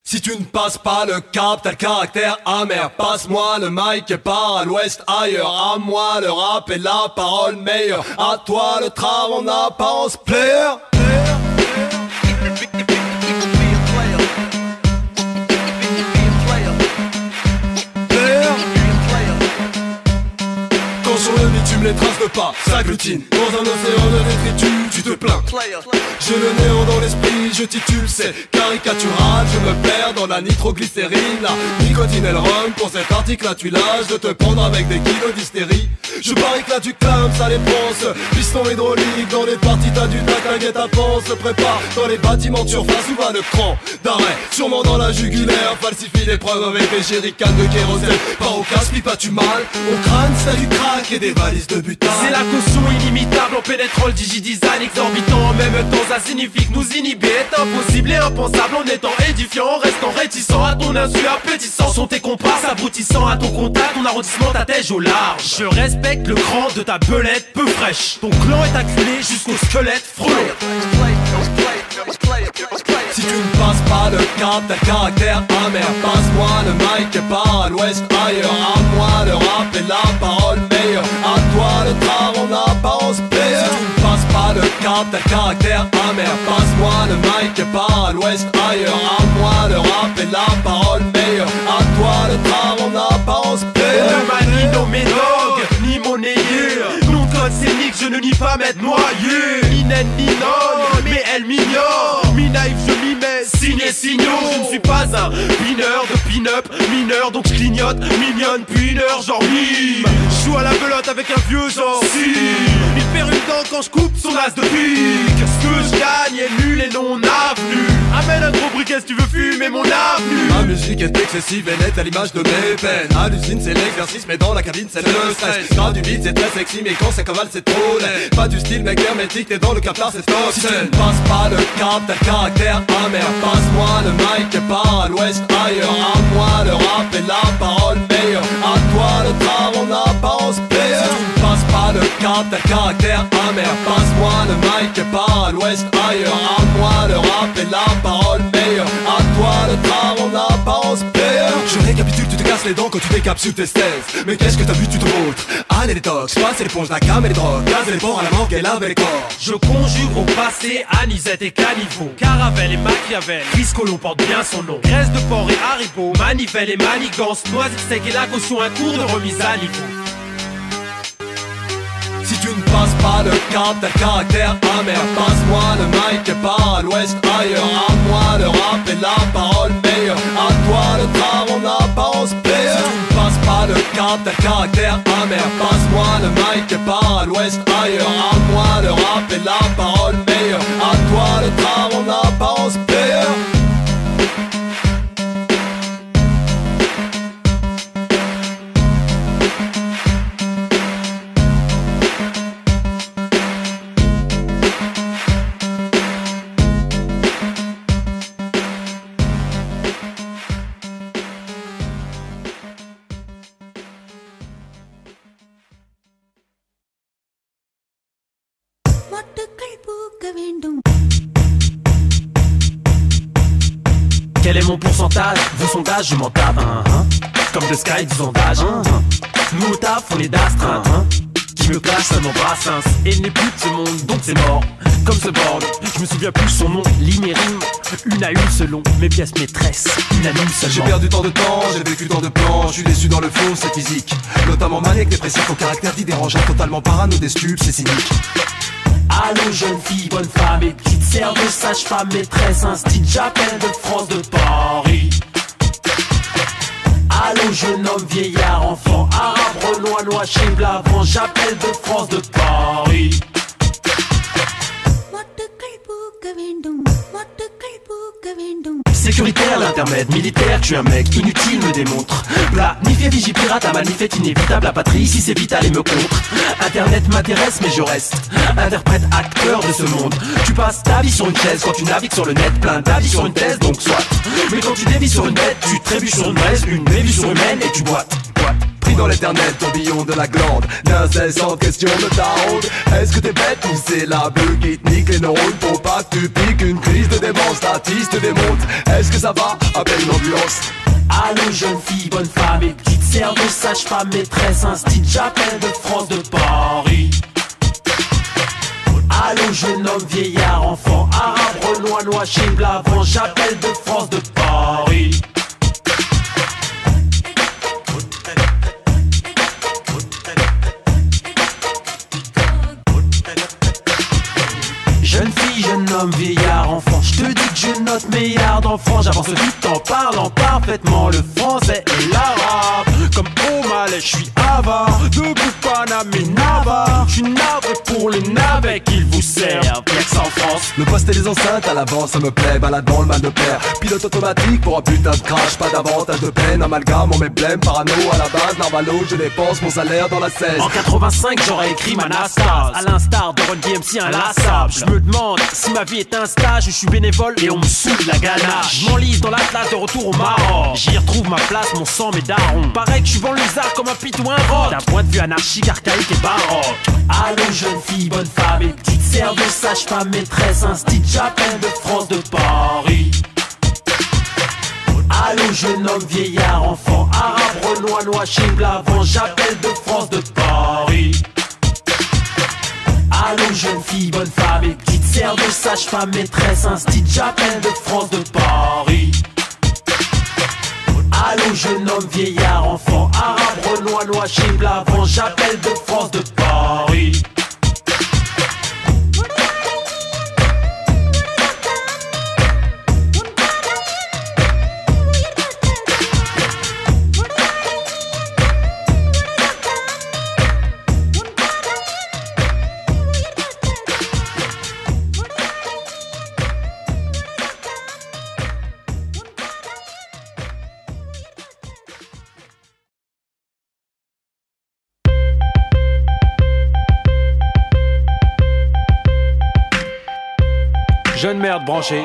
Si tu ne passes pas le cap, t'as le caractère amer. Passe-moi le mic et pars à l'ouest ailleurs. À moi le rap et la parole meilleure. À toi le trap en apparence player. Quand sur le bitume les traces de pas s'agglutinent. Dans un océan de détritus tu te plains. J'ai le néant dans l'esprit, je titule, c'est caricatural. Je me perds dans la nitroglycérine, la nicotine et le rhum. Pour cet article là tu lâches de te prendre avec des kilos d'hystérie. Je parie que là tu clames, ça les pense. Piston hydraulique, dans les parties t'as du tac, la guet-apens se prépare. Dans les bâtiments de surface où va le cran d'arrêt. Sûrement dans la jugulaire, falsifie les preuves avec des jerrycans de kérosène. Pas au casse, pipe pas tu mal. Au crâne c'est du crack et des valises de butin. C'est la caution inimitable en pénétrant le digidesign exorbitant. En même temps ça signifie que nous inhiber est impossible et impensable. En étant édifiant, en restant réticent à ton insu appétissant. Sont tes comparses abrutissant à ton contact, ton arrondissement ta tège au large. Je respecte le cran de ta belette peu fraîche. Ton clan est acculé jusqu'au squelette frelon. Si tu ne passes pas le cap, t'as le caractère amer. Passe-moi le mic et pars à l'ouest ailleurs. À moi le rap et la parole meilleure. À toi le trap en apparence player. Si tu ne passes pas le cap, t'as le caractère amer. Passe-moi le mic et pars à l'ouest ailleurs. À moi le rap et la parole meilleure. À toi le trap en apparence player. Ne manie non mes dogs, ni monnayé. Mon code scénique, je ne nie pas m'être noyé. Ni naine ni non, mais elle m'ignore. Mi naïf, je m'y mets, signé signaux. Je ne suis pas un pineur de pin-up mineur, donc je clignote, mignonne, puis une heure, genre mime. Je joue à la belote avec un vieux genre si. Il perd une dent quand je coupe son as de pique. Ce que je gagne est nul et non avenu. Amène un gros briquet si tu veux fumer mon avenue. Ma musique est excessive, elle est à l'image de mes peines. Hallucine c'est l'exercice, mais dans la cabine c'est le stress. Grave du beat c'est très sexy, mais quand ça cavale c'est trop laid. Pas du style mec hermétique, t'es dans le captar c'est top. Si tu ne passes pas le cap, t'as le caractère amer. Passe-moi le mic et pars à l'ouest ailleurs. À moi le rap et la parole meilleure. À toi le trap en apparence player. Si tu ne passes pas le cap, t'as le caractère amer. Passe-moi le mic et pars à l'ouest ailleurs. À moi le rap et la parole meilleure. À toi le trap en apparence player. Je récapitule, tu te casses les dents quand tu décapsules tes 16. Mais qu'est-ce que t'as vu, tu te montres. Allez les tox, passer l'éponge, la cam et les drogues. Gazer les porcs à la mangue et laver les corps. Je conjugue au passé Anisette et Caniveau, Caravelle et Machiavel, Riscolo porte bien son nom. Graisse de porc et haribo, manivelle et manigance, noisette sec et la caution, un cours de remise à niveau. Si tu ne passes pas le cap, t'as le caractère amer. Passe-moi le mic et pars à l'ouest ailleurs. À moi le rap et la parole meilleure. À toi le trap en apparence player. Si tu ne passes pas le cap, t'as le caractère amer. Passe-moi le mic et pars à l'ouest ailleurs. À moi le rap et la parole meilleure. À toi le trap en apparence player. Quel est mon pourcentage? Vos sondages, je m'en tape. Comme The Sky, 10 sondages. Nous au taf, on est d'astreinte. Qui me clash, ça m'embrasse. Et il n'est plus de ce monde, donc c'est mort. Comme ce board, je me souviens plus son nom. Ligne et rime, une à une selon mes pièces maîtresses. Unanime seulement. J'ai perdu tant de temps, j'ai vécu tant de plans. Je suis déçu dans le faux, c'est physique. Notamment maniaque, dépressif, au caractère dit dérangeant. Totalement parano, des stupes, c'est cynique. Allô jeune fille, bonne femme et petite serveuse, sage-femme, maîtresse, instit, j'appelle de France, de Paris. Allô jeune homme, vieillard, enfant, arabe, renois, noaché, blavant, j'appelle de France, de Paris. Sécuritaire, l'intermède, militaire, tu es un mec inutile, me démontre. Planifié, vigipirate, un manifeste inévitable, la patrie, ici c'est vital et me contre. Internet m'intéresse mais je reste interprète, acteur de ce monde. Tu passes ta vie sur une chaise quand tu navigues sur le net, plein d'avis sur une thèse, donc soit. Mais quand tu dévis sur une bête, tu trébuches sur une braise, une bévue sur humaine et tu boites. dans l'éternel tourbillon de la glande d'incessante question de ta honte. Est-ce que t'es bête ou c'est la bleue qui te nique les neurones pour pas que tu piques une crise de démence, ta tisse te démonte. Est-ce que ça va? Appelle une ambulance. Allô jeune fille, bonne femme et petite serveuse, sage-femme, maîtresse, instit, j'appelle de France, de Paris. Allô jeune homme, vieillard, enfant, arabe, renois, noix, chez Blavant, j'appelle de France, de Paris. Jeune fille, jeune homme, vieillard, enfant, je te dis que je note milliards d'enfants. J'avance vite en parlant parfaitement le français et l'arabe. Comme au Malais, je suis avare de Boupanam et Navarre. Je suis navré pour les navets qu'ils vous servent, y'a que ça en France. Le poste et les enceintes à l'avant, ça me plaît, balade dans le mal de père. Pilote automatique pour un putain de crash, pas d'avantage de peine, amalgame, on met blême, parano à la base, narvalo, je dépense mon salaire dans la 16. En 85, j'aurais écrit ma Nastase, à l'instar de Ron DMC inlassable. Je me demande si ma vie est un stage, je suis bénévole et on me saoule la ganache. Je m'enlise dans l'Atlas de retour au Maroc, j'y retrouve ma place, mon sang, mes darons. Pareil que je suis banlieusard comme un pit ou un rock, d'un point de vue anarchique, archaïque et baroque. Allô jeune fille, bonne femme et petite serveuse, sage-femme, maîtresse, instit, j'appelle de France, de Paris. Allô jeune homme, vieillard, enfant, arabe, renois, noix, chez Blavant, j'appelle de France, de Paris. Allô jeune fille, bonne femme et petite serveuse, sage-femme, maîtresse, instit, j'appelle de France, de Paris. Allô jeune homme, vieillard, enfant, arabe, renois, noix, chez Blavant, j'appelle de France, de Paris. Jeune merde branchée,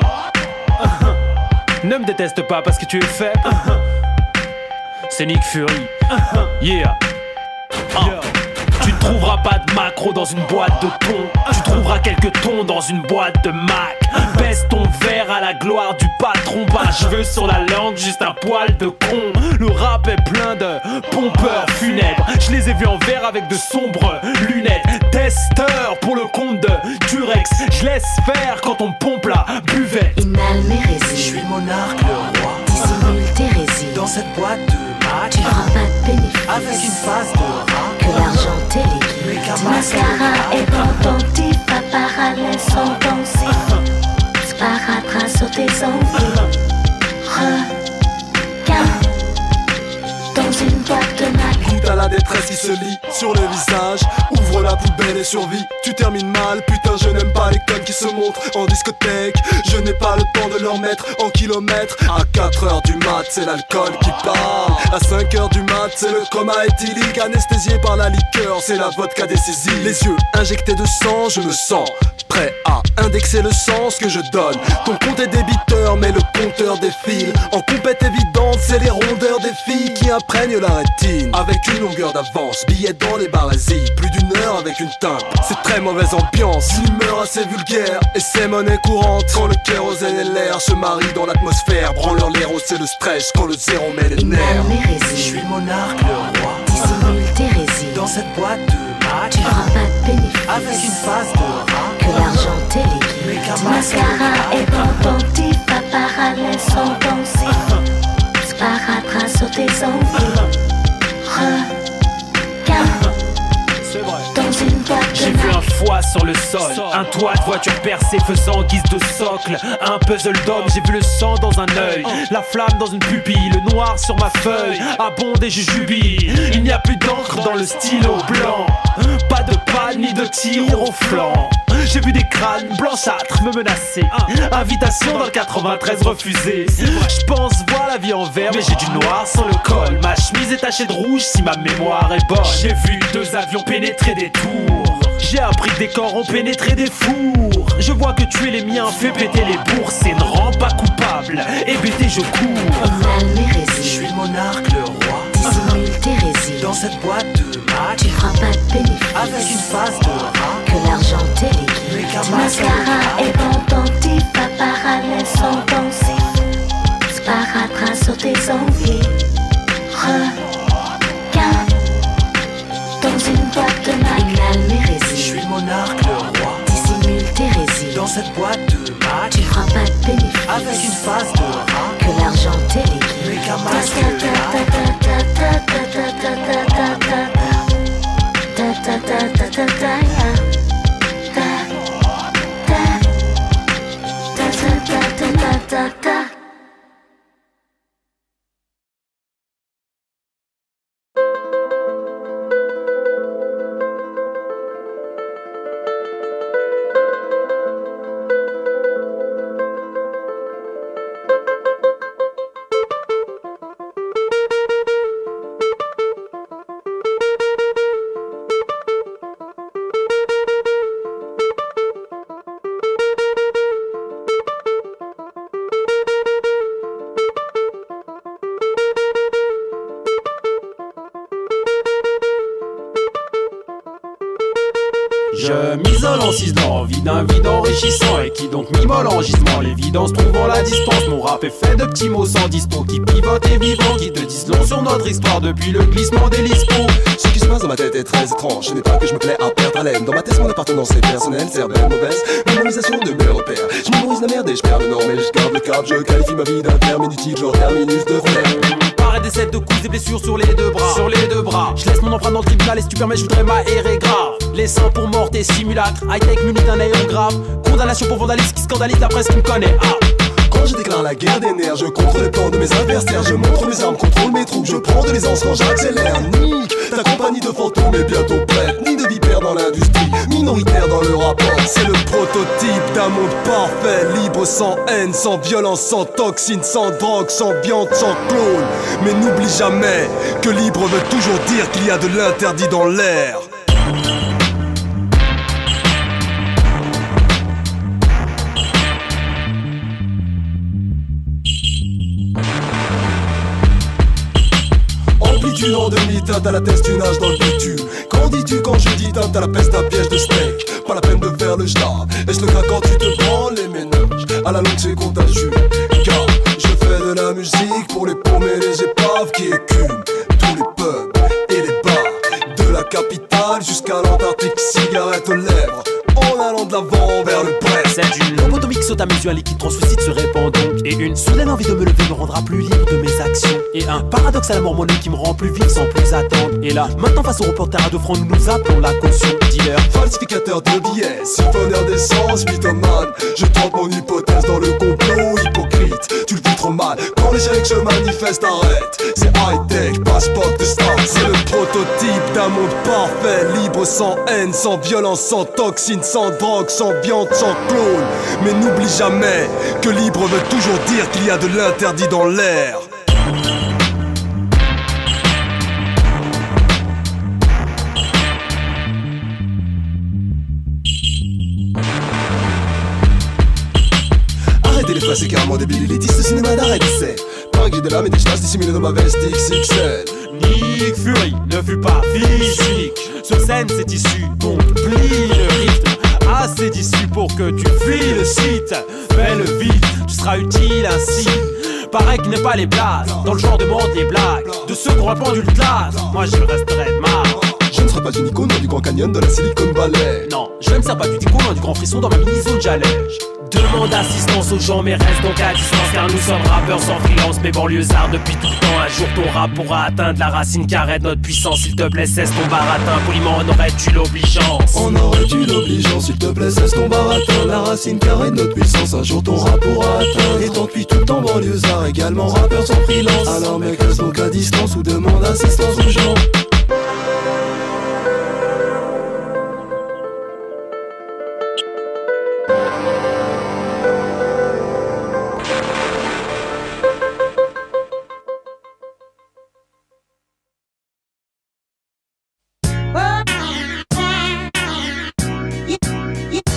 ne me déteste pas parce que tu es faible. C'est Nick Fury, yeah. Tu ne trouveras pas de macro dans une boîte de thon. Tu trouveras quelques tons dans une boîte de Mac. Baisse ton verre à la gloire du patron. Pas cheveux sur la langue, juste un poil de con. Le rap est plein de pompeurs funèbres. Je les ai vus en verre avec de sombres lunettes. Testeur pour le compte de Durex. Je laisse faire quand on pompe la buvette. Inhale mes résines. Je suis monarque, le roi. Dissimule tes résines. Dans cette boîte de Mac, Tu feras pas de bénéfice. avec une face de rat. Que l'argent t'éliquide. Du mascara et dans ton petit parallèle sans danser. Sparadrap sur tes envies. Regarde dans une boîte de Mac. Goûte à la détresse qui se lit sur le visage. Ouvre la poubelle et survie. Tu termines mal, putain je n'aime pas les connes qui se montrent en discothèque. Je n'ai pas le temps de leur mettre en kilomètres. À 4h du mat c'est l'alcool qui parle. À 5h du mat c'est le coma éthylique. Anesthésié par la liqueur, c'est la vodka décisive. Les yeux injectés de sang, je me sens prêt à indexer le sens que je donne. Ton compte est débiteur mais le compteur défile. En compète évidente c'est les rondeurs des filles qui imprègnent la rétine. Avec une longueur d'avance, billets dans les barésies. Plus d'une heure avec une teinte, c'est très mauvaise ambiance. Une humeur assez vulgaire et c'est monnaie courante. Quand le kérosène et l'air se marient dans l'atmosphère. Branleur l'héros c'est le stress quand le zéro met les nerfs. Inhale mes Je résines. suis monarque, le roi. Dissimule tes résines. Dans cette boîte de Mac, Tu feras pas de bénéfice. avec une face de rat. Que l'argent t'éliquide. Du mascara et dans ton petit parallèle sans danser. Sparadrap sur tes envies. Regarde C'est vrai. dans une boîte J'ai de vu Mac. un foie sur le sol, un toit de voiture percé faisant guise de socle, un puzzle d'homme, j'ai vu le sang dans un œil, la flamme dans une pupille, le noir sur ma feuille, abonde et je jubile. Il n'y a plus d'encre dans le stylo blanc, pas de panne ni de tir au flanc. J'ai vu des crânes blanchâtres me menacer, invitation dans le 93 refusée. Je pense voir la vie en vert, mais j'ai du noir sur le col. Ma chemise est tachée de rouge si ma mémoire est bonne. J'ai vu 2 avions pénétrer des tours. J'ai appris que des corps ont pénétré des fours. Je vois que tuer les miens fait péter les bourses et ne rend pas coupable. Et bêté je cours. Inhale mes Je résines. suis monarque, le roi. Dissimule tes résines. Dans cette boîte de match, tu feras pas de bénéfice avec une face de rat, que l'argent t'élimine. Du mascara et dans ton petit parallèle sont dansés. Sparadrap sur tes envies. Regarde dans une boîte de magnal mérésie. Je suis le monarque, le roi. Dissimule t'hérésie. Dans cette boîte de match, tu feras pas de bénéfice avec une face de rat, que l'argent t'élimine. Je m'isole en ciselant, vide un vide enrichissant. Et qui donc m'immole en gisement, l'évidence trouvant la distance. Mon rap est fait de petits mots sans disto, qui pivotent et vivants, qui te disent long sur notre histoire depuis le glissement des lispos. Ce qui se passe dans ma tête est très étrange. Ce n'est pas que je me plais à perdre haleine. Dans ma tête, mon appartenance est personnelle, cervelle mauvaise, mémorisation de mes repères. Je mémorise la merde et je perds le nord, mais je garde le cap. Je qualifie ma vie d'un terme inutile, genre terminus de flemme. Pareil des sets de coups, des blessures sur les deux bras. Sur les deux bras, je laisse mon empreinte dans le tribunal. Et si tu permets, je voudrais m'aérer grave. Les seins pour mort et simulacre, high-tech muni d'un aérographe. Condamnation pour vandalisme qui scandalise la presse qui me connaît. Quand je déclare la guerre des nerfs, je contrôle les plans de mes adversaires. Je montre mes armes, contrôle mes troupes, je prends de l'aisance quand j'accélère. Nique ta compagnie de fantômes est bientôt prête. Ni de vipères dans l'industrie, minoritaire dans le rapport. C'est le prototype d'un monde parfait, libre, sans haine, sans violence, sans toxines, sans drogue, sans viande, sans clone. Mais n'oublie jamais que libre veut toujours dire qu'il y a de l'interdit dans l'air. Amplitude en demi-teinte à la test, tu nages dans le bitume. Qu'en dis-tu quand je dis teinte à la peste, un piège de steak? Pas la peine de faire le schlag. Est-ce le cas quand tu te prends les ménages? À la longue c'est contagieux. Car je fais de la musique pour les paumes et les épaves qui écument tous les pubs et les bars de la capitale jusqu'à l'Antarctique, cigarette aux lèvres, en allant de l'avant vers le Brest. C'est une bombe atomique saute à mes yeux, un liquide translucide se répand donc. Et une soudaine envie de me lever me rendra plus libre de mes actions. Et un paradoxe à la mormonée qui me rend plus vif sans plus attendre. Et là, maintenant face au reporter à 2 francs, nous nous appelons la caution. Dealer, falsificateur de billets, siphonneur d'essence, mythomane. Je trempe mon hypothèse dans le complot hypocrite. Tu le vis trop mal, quand l'échec se manifeste, arrête. C'est high-tech, passeport de star. C'est le prototype d'un monde parfait, libre, sans haine, sans violence, sans toxines, sans drogue, sans viande, sans clone. Mais n'oublie jamais que libre veut toujours dire qu'il y a de l'interdit dans l'air. Arrêtez les phrases, c'est carrément débile, élitiste, cinéma d'arrêt d'essai. Pareil que j'ai de l'âme et des chasses dissimulées dans ma veste XXL. Nick Fury ne fut pas fils unique. Sur scène c'est issu, donc plie le rythme. Assez d'issue pour que tu fuis le site. Fais le vide, tu seras utile ainsi. Pareil qu'il n'est pas les blagues, dans le genre de monde les blagues de ceux qui ont répandu le classe. Moi je resterai de marre. Je ne serai pas une icône du Grand Canyon de la Silicon Valley. Non, je ne sers pas du tico, loin du grand frisson dans ma mini-zone j'allège. Demande assistance aux gens mais reste donc à distance. Car nous sommes rappeurs sans freelance mais banlieusards depuis tout le temps. Un jour ton rap pourra atteindre la racine carrée de notre puissance. S'il te plaît cesse ton baratin, poliment en aurais-tu l'obligeance? En aurais-tu l'obligeance? S'il te plaît cesse ton baratin, la racine carrée de notre puissance. Un jour ton rap pourra atteindre. Et tant puis tout le temps banlieusard, également rappeur sans freelance. Alors mec reste donc à distance ou demande assistance aux gens.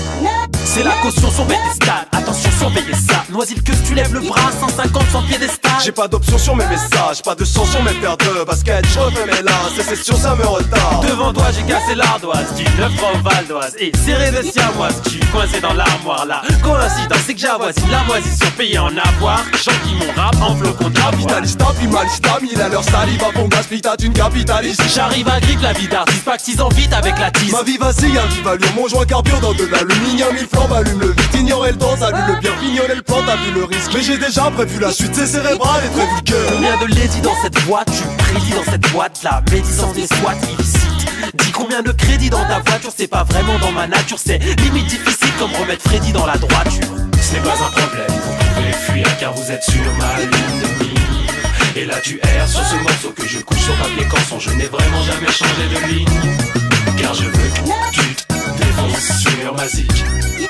C'est la caution sur piédestal, attention surveillez ça. Noisille que tu lèves le bras, 150 sans piédestal. J'ai pas d'option sur mes messages, pas de sang sur mes paires de baskets. Je refais mes lasses et c'est sûr ça me retarde. Devant toi j'ai cassé l'ardoise du 9 francs Val d'Oise et serré de siamoise. Je suis coincé dans l'armoire là. Coïncidence c'est que j'avoisine la moisissure payée en avoir. J'enquille mon rap en flocon d'avoine. Capitaliste, minimaliste, mille à leur salive à fond gaspille, t'as une capitaliste. J'arrive à gripper la vie d'artiste, pactisant vite avec la tisse. Ma vie vacille, un vive allure, mon joint carbure dans de l'aluminium. Mille flammes allume le vite, ignorer le temps, allume le bien, fignorer le plan, t'as vu le risque. Mais j'ai déjà prévu la suite, c'est cérébral et très vulgaire. Combien de lady dans cette boîte, tu prédis dans cette boîte, la médisance des SWAT illicite. Dis combien de crédit dans ta voiture, c'est pas vraiment dans ma nature, c'est limite difficile comme remettre Freddy dans la droiture. Ce n'est pas un problème, vous pouvez fuir car vous êtes sur ma ligne de mire. Et là tu erres sur ce morceau que je couche sur papier canson. Je n'ai vraiment jamais changé de ligne, car je veux que tu te défonces sur ma zik.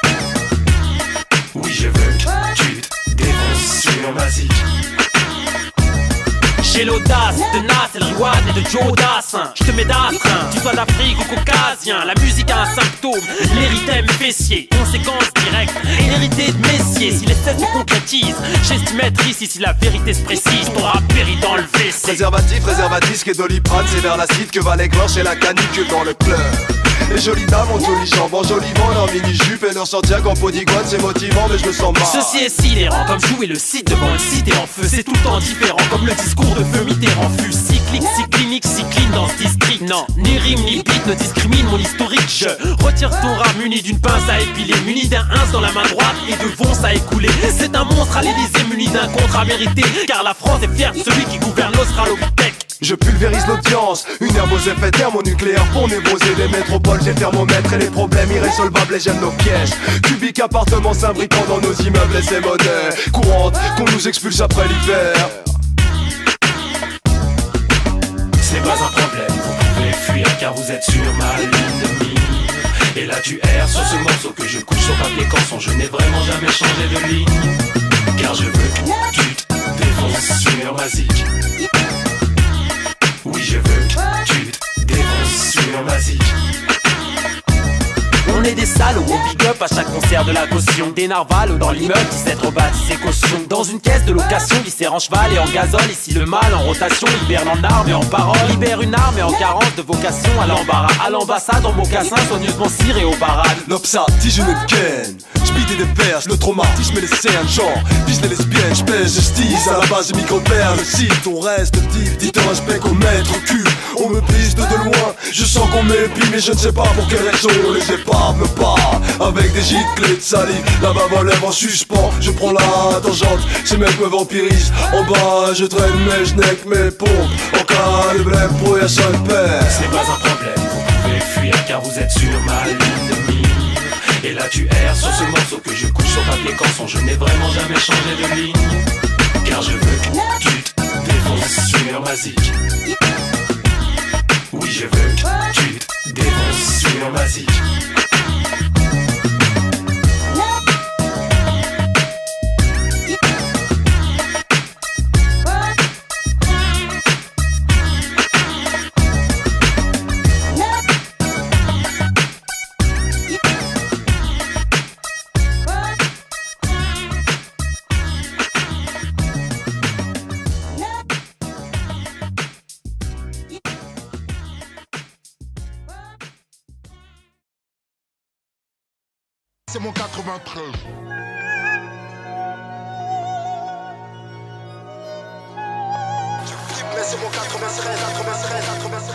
Oui je veux que tu te défonces sur ma zik. J'ai l'audace, tenace et le reward et de Joe Dassin. Je te mets d'astreint, tu sois d'Afrique ou caucasien. La musique a un symptôme, l'érythème fessier. Conséquence directe, hérité de Messier. Si les scènes se concrétisent, j'estime être ici. Si la vérité se précise, t'auras péri dans le WC. Préservatif, réservatisque et Doliprane, c'est vers l'acide que va les cloches et la canicule dans le club. Les jolies dames ont jolies jambes, enjolivant leur mini-jupe et leur Santiago en peau d'iguane, c'est motivant mais je me sens mal. Ceci est sidérant, comme jouer le site devant une cité en feu. C'est tout le temps différent, comme le discours de feu Mitterrand fut cyclique, cyclinique, cycline dans ce district. Non, ni rime ni beat ne discrimine mon historique. Je retire ton rap muni d'une pince à épiler, muni d'un 1 dans la main droite et de vonce à écouler. C'est un monstre à l'Élysée muni d'un contre à mériter, car la France est fière de celui qui gouverne l'Australopithèque. Je pulvérise l'audience, une herbe aux effets thermonucléaires pour nébuser les métropoles. J'ai le thermomètre et les problèmes irrésolvables et j'aime nos pièges. Cubiques appartements s'imbriquant dans nos immeubles et c'est monnaie courante qu'on nous expulse après l'hiver. Ce n'est pas un problème, vous pouvez fuir car vous êtes sur ma ligne de mire. Et là tu erres sur ce morceau que je couche sur papier canson. Je n'ai vraiment jamais changé de ligne, car je veux que tu te défonces sur ma zik. Oui je veux que tu te défonces sur ma zik. On est des salauds, on big up à chaque concert de la caution. Des narvals dans l'immeuble, 17 rebâtis ses cautions. Dans une caisse de location, viscère en cheval et en gazole. Ici le mal en rotation, hiberne en armes et en parole. Libère une arme et en carence de vocation à l'embarras. À l'ambassade en mocassin, soigneusement ciré au parade. L'obsa, tige une ken, j'bide des perches, le traumatisme et les scènes genre vise les lesbiennes, j'pèse, j'stise à la base du micro-père. Le site, on reste deep, dit un respect qu'on mètre au cul. On me pisse de loin, je sens qu'on m'épie, mais je ne sais pas pour quelle raison. Les épaves me parlent avec des giclées de salive. La bave en lèvres en suspens, je prends la tangente, ces mecs me vampirisent. En bas, je traîne mes genèques, mes pompes. En cas de blême, pour y seul père. Ce n'est pas un problème, vous pouvez fuir car vous êtes sur ma ligne de mire. Et là tu erres sur ce morceau que je couche sur papier canson. Je n'ai vraiment jamais changé de ligne, car je veux que tu te défonces sur ma zik. Oui je veux que tu te défonces sur ma zik. C'est mon 93. Tu flippes, mais c'est mon 93, 93, 93,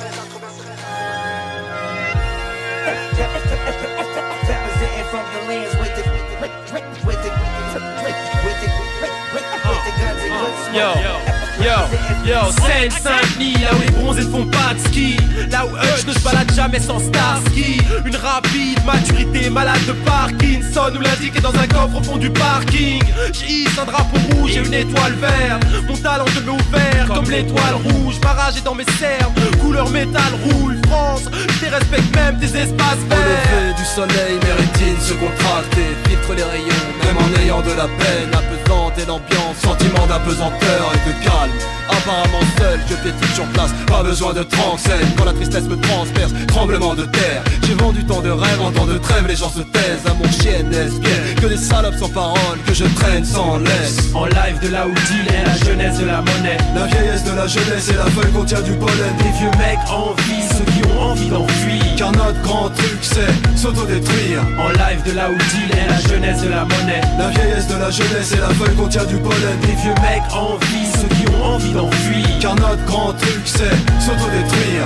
93. Yo, Seine-Saint-Denis, là où les bronzés ne font pas de ski, là où Hutch ne se balade jamais sans Starsky. Une rapide maturité, malade de Parkinson, nous l'indique dans un coffre au fond du parking. J'hisse un drapeau rouge et une étoile verte, mon talent te met ouvert comme l'étoile rouge. Ma rage est dans mes cernes, couleur métal roule. France, je te respecte même tes espaces verts. Au lever du soleil, mes rétines se contractent et filtrent les rayons, même en ayant de la peine. Apesanteur et l'ambiance, sentiment d'apesanteur et de calme. apparemment seul, je piétine sur place, pas besoin de tranxène. Quand la tristesse me transperce, tremblement de terre. J'ai vendu tant de rêves, en temps de trêve, les gens se taisent. À mon chien lesbienne, que des salopes sans parole, que je traîne sans laisse. En live de la deal est la jeunesse de la monnaie. La vieillesse de la jeunesse et la feuille contient du pollen. Des vieux mecs en vie, ceux qui ont envie d'enfuir. Car notre grand truc c'est s'autodétruire. En live de la deal est la jeunesse de la monnaie. La vieillesse de la jeunesse et la feuille contient du pollen. Des vieux mecs en vie, ceux qui ont envie d'enfuir. Car notre grand truc c'est s'autodétruire.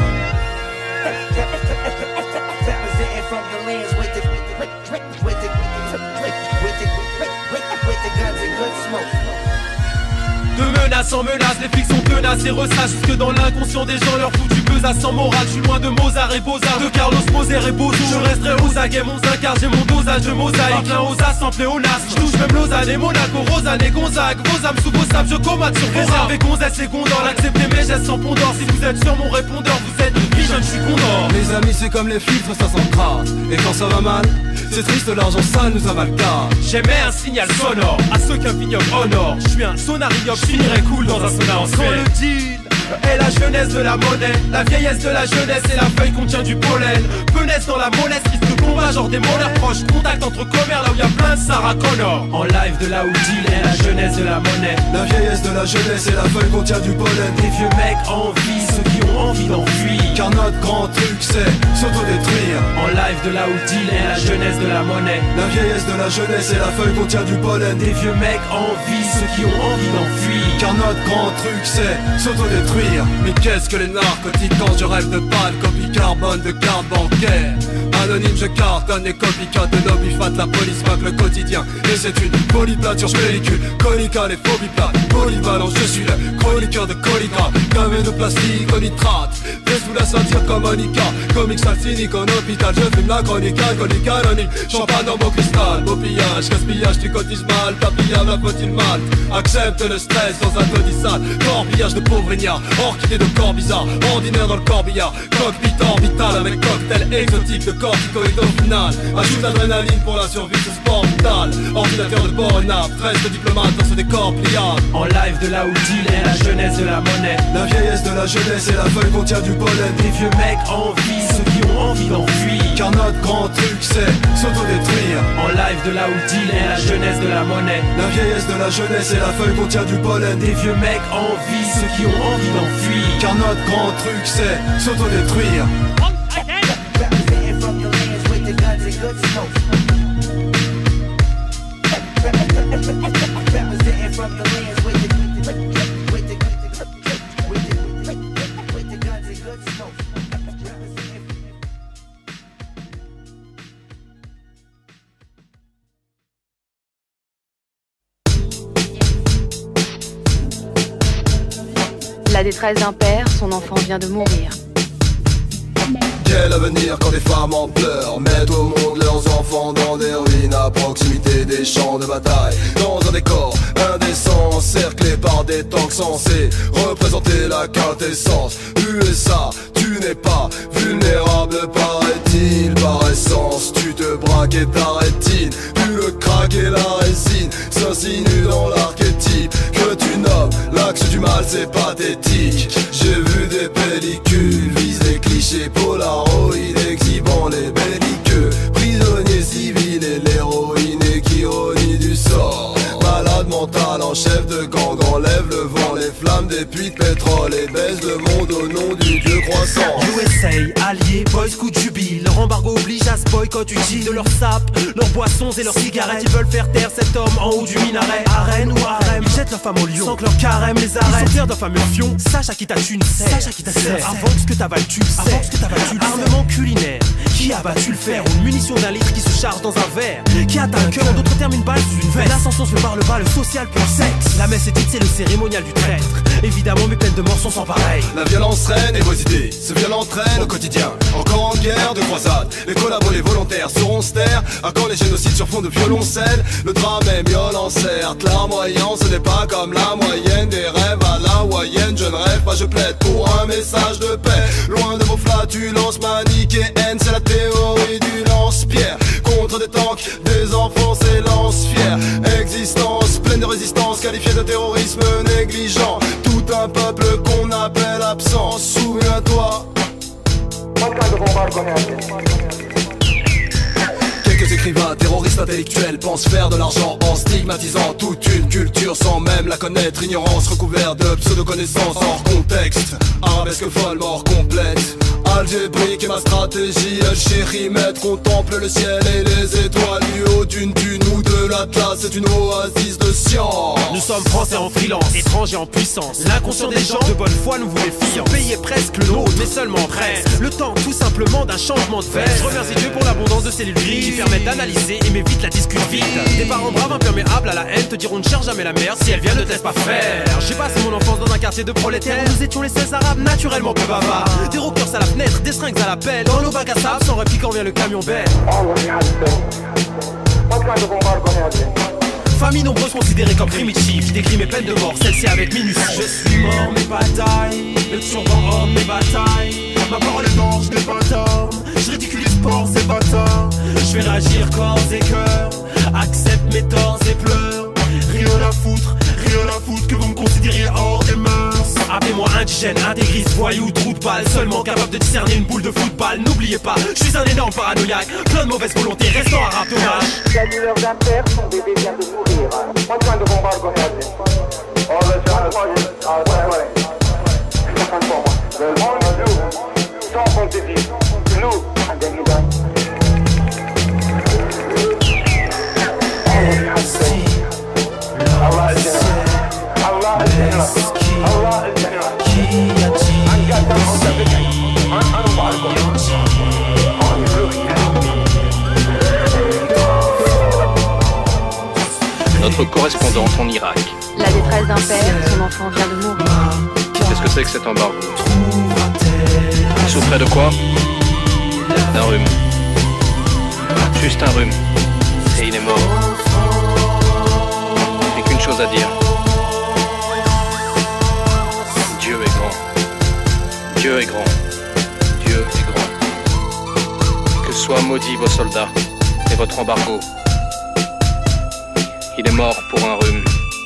De menace en menace, les flics sont tenaces et ressassent jusque dans l'inconscient des gens. Leur foutu besace sans morale, je suis loin de Mozart et Beaux-Arts, de Carlos Moser et Bozo. Je resterai aux aguets, mon zinc car j'ai mon dosage de mosaïque. L'un aux as sans pléonasme, je touche même Lausanne et Monaco, Rosanne et Gonzague. Vos âmes sous vos sables, je comate sur vos armes. Avec gonzesse et gondor, l'accepter mes gestes sans pondor. Si vous êtes sur mon répondeur, vous êtes pigeon, je suis condor. Les amis c'est comme les filtres, ça s'encrasse. Et quand ça va mal, c'est triste, l'argent sale nous avale car j'aimais un signal sonore à ceux qu'un vignoble honore. Je suis un sonar ignoble, je finirai cool dans un sonar en Quand le deal est la jeunesse de la monnaie, la vieillesse de la jeunesse et la feuille contient du pollen. Peunesse dans la mollesse, risque de combat, genre des molaires proches. Contact entre commères là où y'a plein de Sarah Connor. En live de la deal est la jeunesse de la monnaie. La vieillesse de la jeunesse et la feuille contient du pollen. Des vieux mecs en vie, ceux qui ont envie d'enfuir. Car notre grand truc c'est s'autodétruire. En live de la deal est la jeunesse de la monnaie. La vieillesse de la jeunesse et la feuille contient du pollen. Des vieux mecs en vie, ceux qui ont envie d'enfuir. Car notre grand truc c'est s'autodétruire. Mais qu'est-ce que les narcotiques quand je rêve de balles, copie carbone de carte bancaire. Anonyme je cartonne les copycats de l'obifat, la police maque le quotidien. Et c'est une polyplate sur pellicule, colica les phobies plates. Polyvalent, je suis le chroniqueur de colligraphe. Gavé de plastique au nitrate, pieds sous la ceinture comme Monica. Comics sale cynique en hôpital, je fume la chronique alcoolique anonyme. Champagne en beau cristal, beau pillage, gaspillage, tu cotises mal. Papillage, la faut-il mal. Accepte le stress dans un taudis sale. Corbillage de pauvres ignares, orchidée de corps bizarre. Ordinaire dans le corbillard, cockpit orbital avec cocktail exotique de corticoïdes au final. Ajoute l'adrénaline pour la survie, ce sport vital. Ordinateur de Bornap, 13 de diplomate dans ce décor pliable. En live de la deal est la jeunesse de la monnaie. La vieillesse de la jeunesse et la feuille contient du pollen. Des vieux mecs en vie, ceux qui ont envie d'enfuir. Car notre grand truc c'est s'autodétruire. En live de la deal est la jeunesse de la monnaie. La vieillesse de la jeunesse et la feuille contient du pollen. Des vieux mecs en vie, ceux qui ont envie d'enfuir. Car notre grand truc c'est s'autodétruire. La détresse d'un père, son enfant vient de mourir. Quel avenir quand des femmes en pleurs mettent au monde leurs enfants dans des ruines à proximité des champs de bataille. Dans un décor indécent, encerclé par des tanks censés représenter la quintessence. USA, tu n'es pas vulnérable paraît-il. Par essence, tu te braques et ta rétine, vu le crack et la résine s'insinue dans l'archétype que tu nommes l'axe du mal, c'est pathétique. J'ai vu des pellicules, vise des clichés polaroïdes exhibant les belliqueux, prisonniers civils et l'héroïne et qu'ironie du sort. Malade mental en chef de gang, enlève le vent, les flammes des puits de pétrole et baise le monde au nom du dieu croissant. USA, alliés, boys, coup de jubile. Leur embargo oblige à ce boycott utile de leurs sapes, leurs boissons et leurs cigarettes. Ils veulent faire taire cet homme en haut du minaret. Arène ou harem, ils jettent leurs femmes au lion sans que leur carême les arrête. Ils sont fiers d'un fameux fion, sache à qui ta thune sert. Sache à qui ta sert. Avant que ce que t'avales tu le sais. Avant que ce que t'avales tu le sais. Armement culinaire, qui a battu le fer? Ou une munition d'un litre qui se charge dans un verre, qui atteint un cœur, en d'autres termes une balle sous une veste. L'ascension se fait par le bas, le social pour le sexe. La messe est dite, c'est le cérémonial du traître. Évidemment mes peines de mort sont sans pareil. La violence règne et vos idées se violent traînent au quotidien. Encore en guerre de croisade, les collabos, les volontaires seront stères. À quand les génocides sur fond de violoncelle? Le drame est violent certes, la moyenne ce n'est pas comme la moyenne des rêves à la moyenne. Je ne rêve pas, je plaide pour un message de paix. Loin de vos flatulences manichéennes, c'est la théorie du lance-pierre. Contre des tanks, des enfants s'élancent fiers. Existence pleine de résistance, qualifiée de terrorisme négligent. Tout un peuple Quelques écrivains, terroristes intellectuels pensent faire de l'argent en stigmatisant toute une culture sans même la connaître. Ignorance recouverte de pseudo-connaissances hors contexte. Arabesque folle, mort complète. Algébrique est ma stratégie, chérimètre contemple le ciel et les étoiles du haut d'une dune ou de l'Atlas, c'est une oasis de science. Nous sommes français en freelance, étrangers en puissance. L'inconscient des gens de bonne foi nous vous méfions. Payer presque le nôtre, mais seulement presque. Le temps tout simplement d'un changement de veste. Je remercie Dieu pour l'abondance de cellules grises qui permettent d'analyser et m'évitent la discute vite. Des parents braves imperméables à la haine te diront ne cherche jamais la merde si elle vient de te laisse pas faire. J'ai passé mon enfance dans un quartier de prolétaires où nous étions les seuls arabes naturellement peu bavards. Des rockers à la fenêtre, des seringues à la pelle. Dans nos bacs à sable, sans répit quand vient le camion bête. Famille nombreuse considérée comme primitive, qui décrit mes peines de mort, celle-ci avec minutie. Je suis mort mes batailles, le turban hors mes batailles. Ma parole est blanche, je n'ai pas d'armes. Je ridiculise sport, c'est bâtard. Je vais réagir corps et cœur. Accepte mes torts et pleure. Rien à foutre que vous me considériez hors des mœurs. Appelez-moi indigène, intégriste, voyou, trou de balle. Seulement capable de discerner une boule de football. N'oubliez pas, je suis un énorme paranoïaque. Plein de mauvaise volonté, restant à ratonnage. La douleur d'un père, son bébé vient de mourir. Pas besoin de bombarder. Oh, le sans fantaisie, nous, Notre correspondante en Irak. La détresse d'un père, son enfant vient de mourir. Qu'est-ce que c'est que cet embargo? Il souffrait de quoi? D'un rhume. Juste un rhume. Et il est mort. Il n'y a qu'une chose à dire. Dieu est grand. Dieu est grand. Dieu est grand. Que soient maudits vos soldats et votre embargo. Il est mort pour un rhume.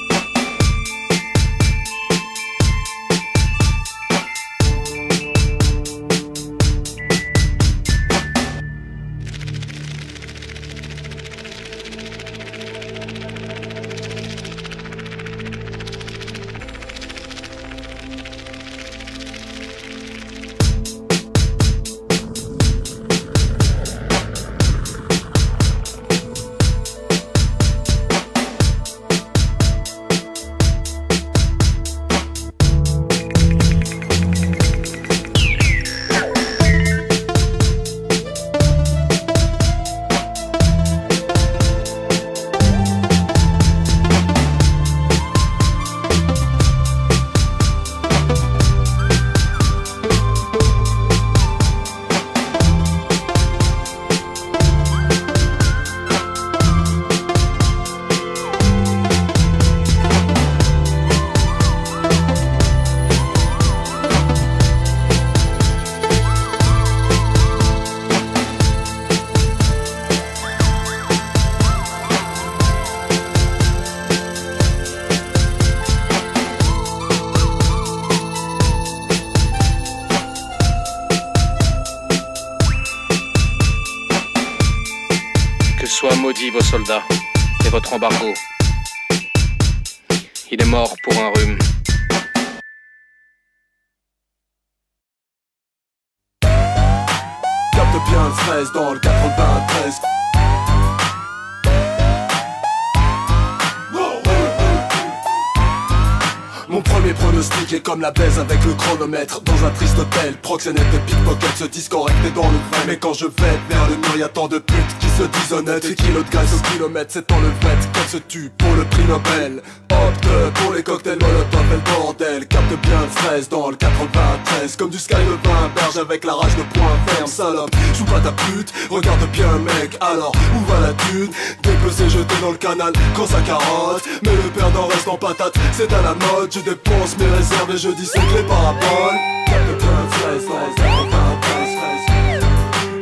Soient maudits vos soldats et votre embargo. Il est mort pour un rhume. Capte bien le stress dans le 93. Mon premier pronostic est comme la baise avec le chronomètre. Dans un triste hôtel, proxénète de pickpocket se disent correct et dans le vrai. Mais quand je vais vers le mur, y'a tant de putes qui se disent honnêtes. Et kilos de gaz au kilomètre, c'est en levette qu'elles se tuent pour le prix Nobel. Opte pour les cocktails molotov et le bordel. Capte bien le stress dans le 93. Comme du sky le vin, berge avec la rage de poing ferme. Salope, joue pas ta pute, regarde bien mec. Alors, où va la thune? Dépecé, jeté dans le canal quand ça carotte. Mais le perdant reste en patate, c'est à la mode. Je dépense mes réserves et je dissèque les paraboles. Capte bien le stress dans le 93.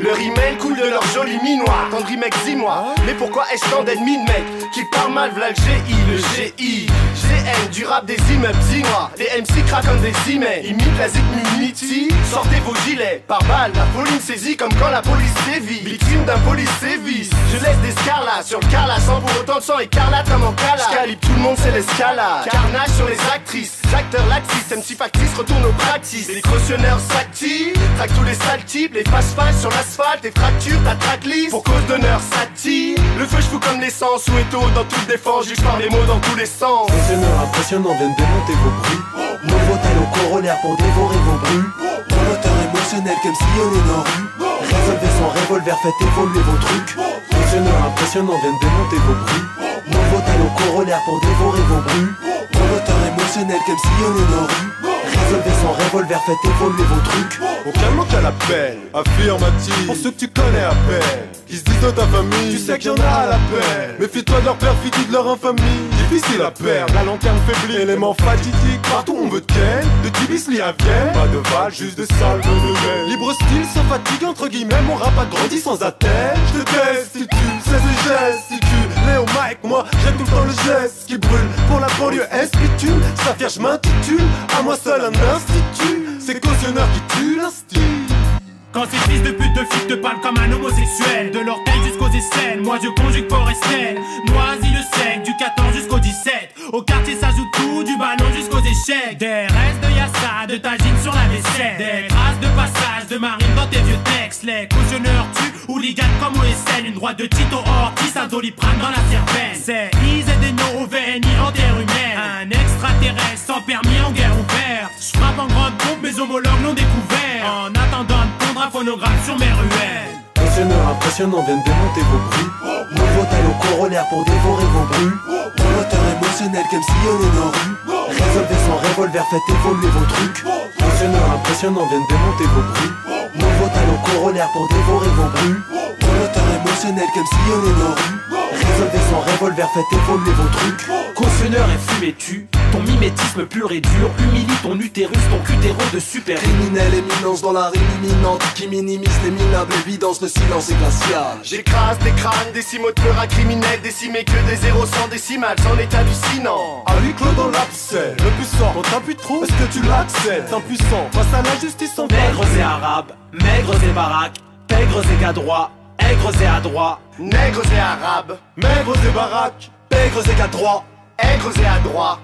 Le email coule de leur joli minois. Tendri mec, dis-moi, mais pourquoi est-ce tant d'ennemis de mecs qui parlent mal, v'là le GI, le GI GN, du rap des immeubles, dis-moi. Les MC craquent comme des emails, imitent la Zik Munity. Sortez vos gilets, par balle, la folie me saisit comme quand la police sévit. Victime d'un police sévice, je laisse des scarlats sur le carla sans pour autant de sang écarlate comme en cala. J'calibre tout le monde, c'est l'escalade. Carnage sur les actrices, acteurs laxistes, MC factice, retourne aux practices. Les cautionnaires s'activent, traquent tous les sales types, les face-face sur l'asphalte et fracture ta tracklist. Pour cause d'honneur, ça tire. Le feu j'fous comme l'essence, ou étau dans toute défense, juge par les mots dans tous les sens. Cautionnaire impressionnant vient de démonter vos bruits. Nouveau talent corollaire pour dévorer vos bruits. Promoteur émotionnel comme sillonner nos rues. Résolvez son revolver, faites évoluer vos trucs. Cautionnaire impressionnant vient de démonter vos bruits. Nouveau talent corollaire pour dévorer vos bruits. Promoteur émotionnel comme sillonner nos rues. Résolvez son revolver, faites évoluer vos trucs. Aucunement qu'à l'appel, affirmatif. Pour ceux que tu connais à peine, qui se disent de ta famille, tu sais qu'il y en a à la peine. Méfie-toi de leur perfidie, de leur infamie. Difficile à perdre, la lanterne faiblit, élément fatidique. Partout on veut de Ken, de Tibisli à Vienne. Pas de Val, juste de salve de Nivelle. Libre style, sans fatigue, entre guillemets, mon rap a grandi sans attelle. Je te destitue, c'est ce gestitue. Léo Mike, moi, j'aime tout le temps le geste qui brûle. Pour la banlieue S-Bitume, ça fière, je m'intitule. À moi seul un institut, c'est cautionneur qui tue l'instinct. Quand ces fils de pute de filles te parlent comme un homosexuel, de l'orteil jusqu'aux aisselles, moi je conjugue Forrestel. Noisy le sec, du 14 jusqu'au 17. Au quartier ça joue tout, du ballon jusqu'aux échecs. Des restes de Yassa, de tagine sur la vaisselle. Des traces de passage de marine dans tes vieux textes. Les cautionneurs tuent, hooligans comme OSN. Une droite de Tito Ortiz, un doliprane dans la cervelle. C'est IZNO, OVNI en terre humaine. Un extraterrestre sans permis en guerre ouverte. J'frappe en grande pompe, mes homologues l'ont découvert. En attendant de pondre un phonographe sur mes ruelles. Cautionnaire impressionnant vient de démonter vos bruits. Nouveau talent corollaire pour dévorer vos bruits. Promoteur émotionnel comme sillonner nos rues. Résolvez son revolver, faites évoluer vos trucs. Cautionnaire impressionnant vient de démonter vos bruits. Nouveau talent corollaire pour dévorer vos bruits. Promoteur émotionnel comme sillonner nos rues. Résolvez son revolver, faites évoluer vos trucs. Cautionneur et fumé tu, ton mimétisme pur et dur humilie ton utérus, ton cutéro de super. Criminel éminence dans la rime imminente qui minimise les minables évidences, le silence est glacial. J'écrase des crânes, des cimoteurs à criminels, décimés que des zéros sans décimales, sans est hallucinant. À huis clos dans l'abcès, le puissant, quand t'appuies trop, est-ce que tu l'acceptes? Impuissant, face à l'injustice sans Nègres et arabes, maigres et baraques, pègres et gadroits, aigres et adroits. Nègres et arabes, maigres et baraques, pègres et gadroits, aigres et adroits.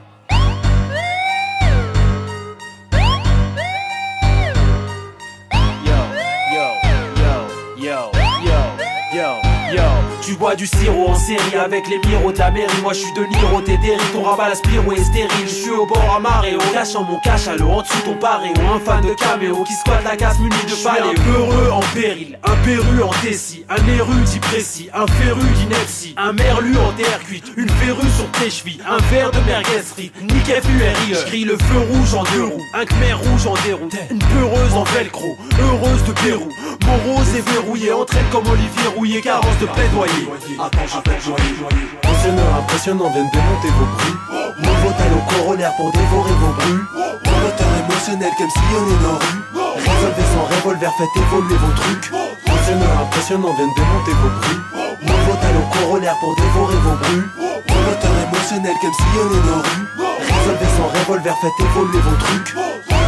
Tu bois du sirop en série avec les miros de la mairie. Moi je suis de Niro, t'es Derry. Ton rabat la spiro est stérile. Je suis au bord à marée, au cachant mon cachalot. En dessous ton paréo, un fan de caméo qui squatte la case muni de paléo. Un peureux en péril, un perru en tessie, un érudit précis, un féru d'ineptie, un merlu en terre cuite, une verrue sur tes chevilles, un verre de merguez frite, Nick FURI. Je crie le feu rouge en deux roues, un khmer rouge en déroute, une peureuse en velcro, heureuse de Pérou, morose et verrouillée, entraîne comme Olivier Rouillé, carence de plaidoyer. Attends, je fais joyeux. Cautionnaire impressionnant vient de démonter vos bruits. Nouveau talent corollaire pour dévorer vos bruits. Promoteur émotionnel comme sillonner nos rues. Résolvez son revolver, faites évoluer vos trucs. Cautionnaire impressionnant vient de démonter vos bruits. Nouveau talent corollaire pour dévorer vos bruits. Promoteur émotionnel comme sillonner nos rues. Résolvez son revolver, faites évoluer vos trucs.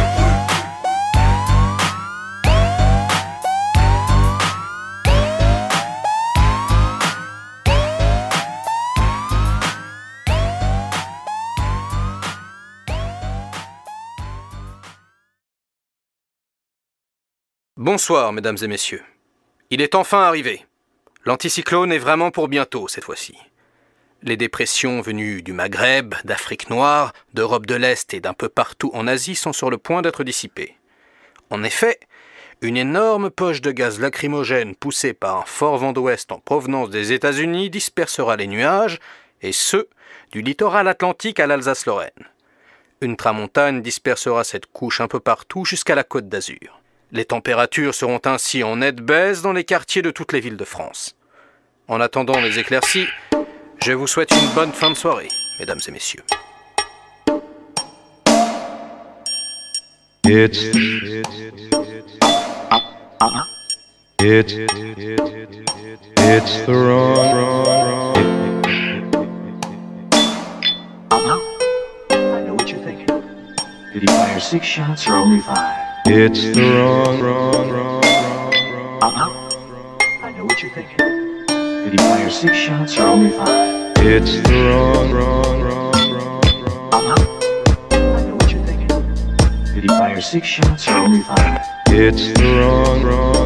Bonsoir, mesdames et messieurs. Il est enfin arrivé. L'anticyclone est vraiment pour bientôt, cette fois-ci. Les dépressions venues du Maghreb, d'Afrique noire, d'Europe de l'Est et d'un peu partout en Asie sont sur le point d'être dissipées. En effet, une énorme poche de gaz lacrymogène poussée par un fort vent d'ouest en provenance des États-Unis dispersera les nuages, et ce, du littoral atlantique à l'Alsace-Lorraine. Une tramontane dispersera cette couche un peu partout jusqu'à la Côte d'Azur. Les températures seront ainsi en nette baisse dans les quartiers de toutes les villes de France. En attendant les éclaircies, je vous souhaite une bonne fin de soirée, mesdames et messieurs. It's the wrong. I know what you're thinking. Did he fire 6 shots or only 5? It's the wrong. I know what you're thinking. Did he fire 6 shots or only 5? It's the wrong. I know what you're thinking. Did he fire 6 shots or only 5? It's the wrong.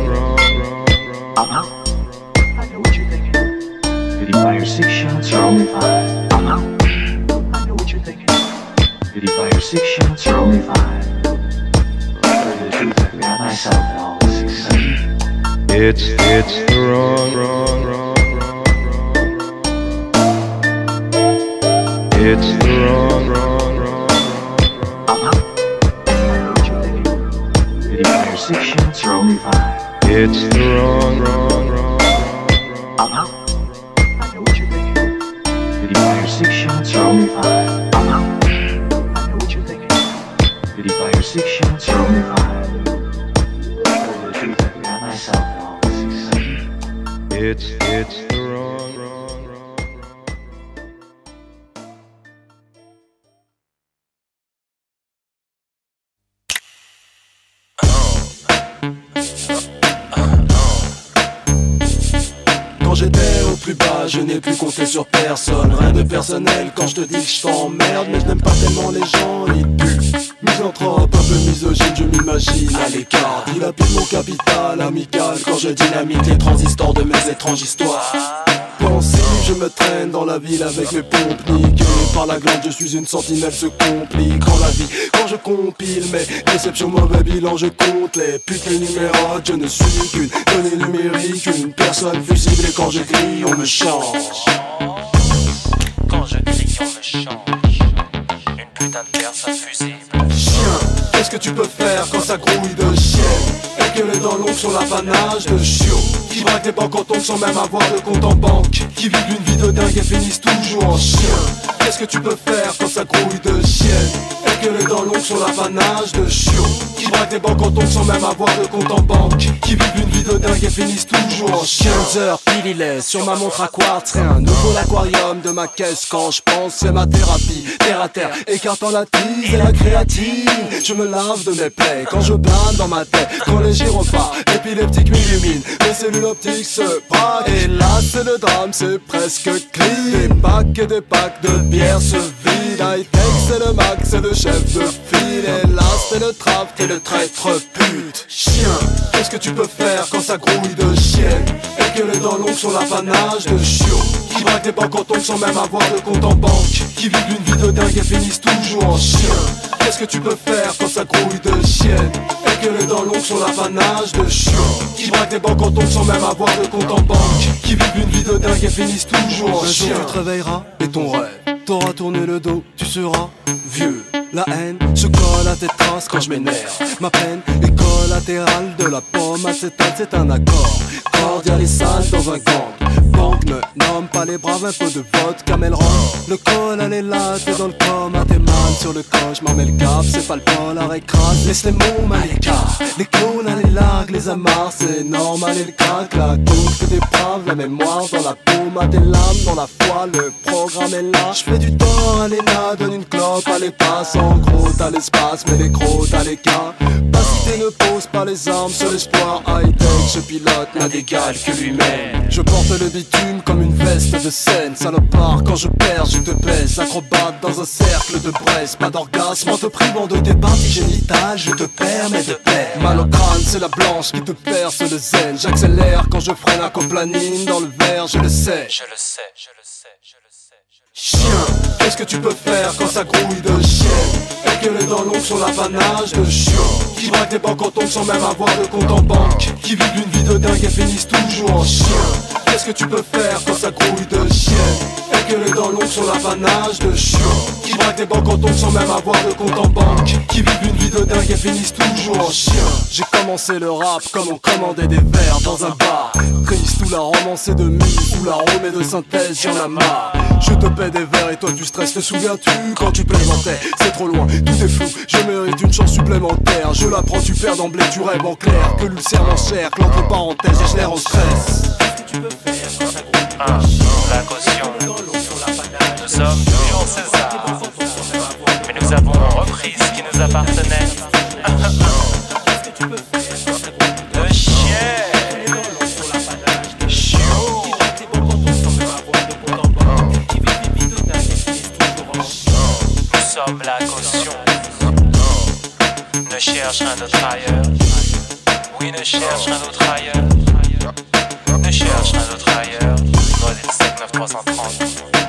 I know what you're thinking. Did he fire 6 shots or only 5? I know what you're thinking. Did he fire 6 shots or only 5? I got myself in all this excitement. It's the wrong. It's the wrong. I know what you're thinking. Did he fire 6 shots or only 5? It's the wrong. I know what you're thinking. Did he fire 6 shots or only 5? I know what you're thinking. Did he fire 6 shots or only 5? I got myself in all this excitement. It's the wrong. Quand j'étais au plus bas, je n'ai plus compté sur personne. Rien de personnel quand je te dis que je t'emmerde, mais je n'aime pas tellement les gens, ils puent. Misanthrope, un peu misogyne, je m'imagine à l'écart. Dilapide mon capital amical quand je dynamite les transistors de mes étranges histoires. Pensif, je me traîne dans la ville avec mes pompes niquées. Par la glande, je suis une sentinelle, se complique en la vie. Quand je compile mes déceptions, mauvais bilan, je compte les putes, les numéros. Je ne suis qu'une donnée numérique, une personne fusible. Et quand je crie, on me change. Quand je crie, on me change. Une putain de personne fusible. Chien, qu'est-ce que tu peux faire quand ça grouille de chienne? Et que les dents longues sur l'apanage de chiots qui braquent les banques en tongs sans même avoir de compte en banque, qui vivent une vie de dingue et finissent toujours en chien. Qu'est-ce que tu peux faire quand ça grouille de chienne? Et que les dents longues sur l'apanage de chiots qui braquent les banques en tongs sans même avoir de compte en banque, qui vivent une vie de dingue et finissent toujours en chien. 15 heures pile il est sur ma montre à quartz, rien nouveau l'aquarium de ma caisse. Quand je pense c'est ma thérapie, terre à terre, écartant la tise et la créatine. Je me lave de mes plaies quand je plane dans ma tête, quand les gyrophares épileptiques m'illuminent, mes cellules optiques se braquent. Et là c'est le drame, c'est presque clean. Des packs et des packs de bière se vident. High-tech c'est le Mac, c'est le chef de file. Et là c'est le trap, t'es le traître pute. Chien, qu'est-ce que tu peux faire quand ça grouille de chienne? Et que les dents longues sur l'apanage de chiots qui braquent les banques en tongs sans même avoir de compte en banque, qui vivent une vie de dingue et finissent toujours en chien. Qu'est-ce que tu peux faire quand ça grouille de chienne? Et que les dents longues sur l'apanage de chiots qui braquent les banques en tongs sans même avoir de compte en banque, qui vivent une vie de dingue et finissent toujours en chien. Un jour tu te réveilleras et ton rêve t'auras tourné le dos, tu seras vieux. La haine se colle à tes traces quand je m'énerve. Ma peine est collatérale de la pomme acétale, c'est un accord cordial et sale dans un gang. Banque ne nomme pas les braves, un peu de vodka Melron. Le col elle est là, t'es dans le coma, t'es mal sur le coche, m'en mets le cap, c'est pas le polar écrase. Laisse les mots mal l'écart, les clones à les largues, les amarres, c'est normal et le crack. La coke te déprave, la mémoire dans la paume à tes lames, dans la foi, le programme est là. Je fais du tort à l'ENA, donne une clope à les passes. En gros t'as l'espace, mais les crocs t'as les cas. Pasité ne pose pas les armes sur l'espoir high-tech. Ce pilote n'a d'égal que lui-même. Je porte le bitume comme une veste de scène. Salopard, quand je perds, je te baisse. Acrobate dans un cercle de Brest. Pas d'orgasme en te privant de tes parties génitales. Je te permets de perdre. Mal au crâne, c'est la blanche qui te perce le zen. J'accélère quand je freine la coplanine dans le verre, je le sais. Je le sais, je le sais, je le sais. Chien, qu'est-ce que tu peux faire quand ça grouille de chienne? Et que les dents longues sur l'apanage de chiots qui braquent les banques en tongs sans même avoir de compte en banque, qui vivent une vie de dingue et finissent toujours en chien. Qu'est-ce que tu peux faire quand ça grouille de chienne? Et que les dents longues sur l'apanage de chiots qui braquent les banques en tongs sans même avoir de compte en banque, qui vivent une vie de dingue et finissent toujours en chien. J'ai commencé le rap comme on commandait des verres dans un bar. Triste ou la romancée de mise, ou la romée de synthèse, y'en a marre. Je te paie des verres et toi tu stresses. Te souviens-tu quand tu plaisantais? C'est trop loin, tout est flou, je mérite une chance supplémentaire. Je la prends, tu perds d'emblée, tu rêves en clair. Que l'ulcère m'encercle, entre parenthèses et je l'air en stress. La caution. Nous sommes toujours César, mais nous avons repris ce qui nous appartenait. Le chien. Nous sommes la caution. Ne cherche rien d'autre ailleurs. Oui, ne cherche rien d'autre ailleurs. Ne cherche rien d'autre ailleurs. Noisette 79330.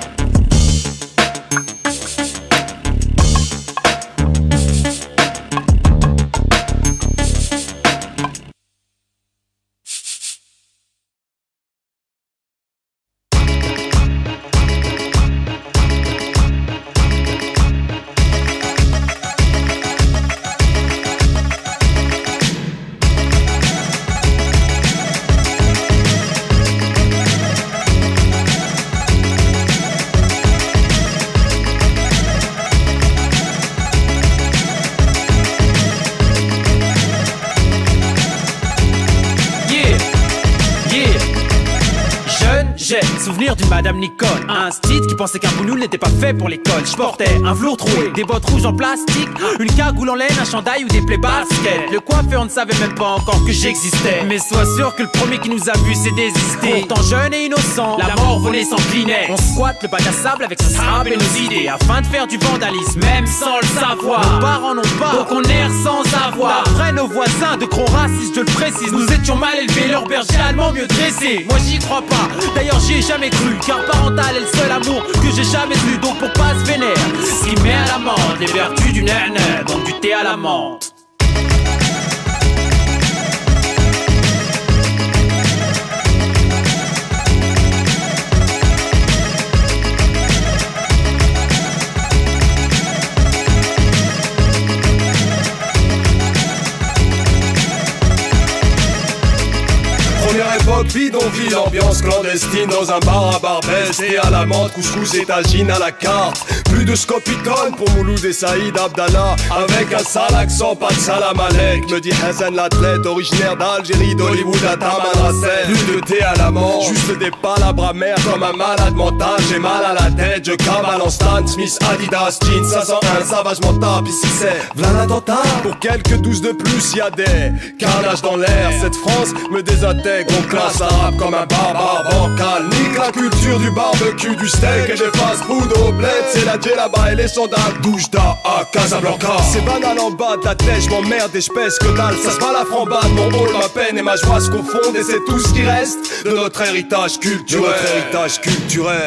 Souvenir d'une Madame Nicole, un stit qui pensait qu'un boulot n'était pas fait pour l'école. Je portais un velours troué, des bottes rouges en plastique, une cagoule en laine, un chandail ou des plaies baskets. Le coiffeur ne savait même pas encore que j'existais, mais sois sûr que le premier qui nous a vu s'est désisté. Pourtant jeune et innocent, la mort volée s'inclinait. On squatte le bac à sable avec ce sable et nos idées, afin de faire du vandalisme, même sans le savoir. Nos parents n'ont pas, donc on erre sans avoir. Après nos voisins de gros racistes, je le précise, nous étions mal élevés, leur berger allemand mieux dressé. Moi j'y crois pas, d'ailleurs j'y ai jamais cru, car parental est le seul amour que j'ai jamais vu. Donc pour pas se vénère, ce qui met à l'amende les vertus du nana, donc du thé à la menthe. Première époque, bidonville, ambiance clandestine dans un bar à Barbès. Et à la menthe, couscous et tagine à la carte. Plus de scopitone pour Mouloud et Saïd Abdallah. Avec un sale accent, pas de salam alek. Me dit Hassan l'athlète, originaire d'Algérie, d'Hollywood à Tamanrasset. Plus de thé à la menthe, juste des palabres amères comme un malade mental. J'ai mal à la tête, je cavale en Stan Smith, Adidas, jeans 501, savagement tape. Ici c'est v'là l'attentat. Pour quelques douces de plus, y'a des carnages dans l'air. Cette France me désintègre. On classe l'arabe comme un barbare bancal. Nique la culture du barbecue, du steak et des fast-food au bled. C'est la djellaba et les sandales Doujda à Casablanca. C'est banal en bas de la tête, j'm'emmerde et j'pèse que dalle. Ça se bat la frambade, mon rôle, ma peine et ma joie se confondent. Et c'est tout ce qui reste de notre héritage culturel.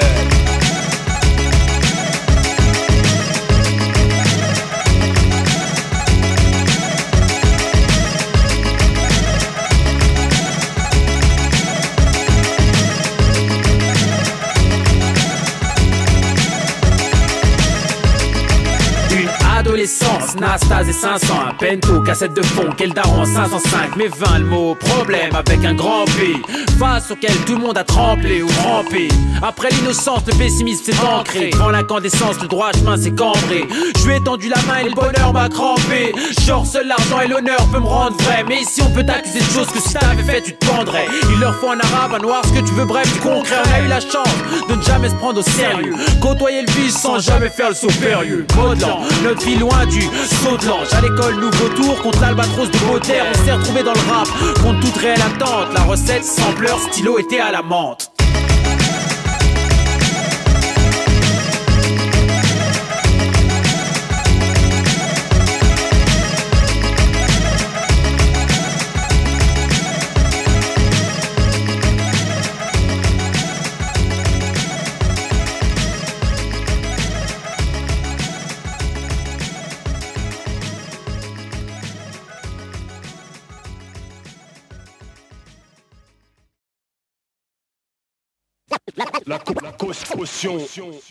Adolescence, Nastase et 500, un Pento, cassette de fond, quel daron 505, mais 20 le mot, problème avec un grand P, face auquel tout le monde a tremblé ou trempé. Après l'innocence, le pessimisme s'est ancré, devant l'incandescence, le droit chemin s'est cambré. Je lui ai tendu la main et le bonheur m'a crampé. Genre seul l'argent et l'honneur peut me rendre vrai, mais ici on peut t'accuser de choses que si t'avais fait tu te pendrais. Il leur faut un arabe, un noir, ce que tu veux, bref du concret. On a eu la chance de ne jamais se prendre au sérieux, côtoyer le vice sans jamais faire le saut périlleux. Modelant, notre vie loin du saut de l'ange. À l'école, nouveau tour contre l'albatros de Baudelaire. On s'est retrouvé dans le rap contre toute réelle attente. La recette, sampleur, stylo était à la menthe. La caution.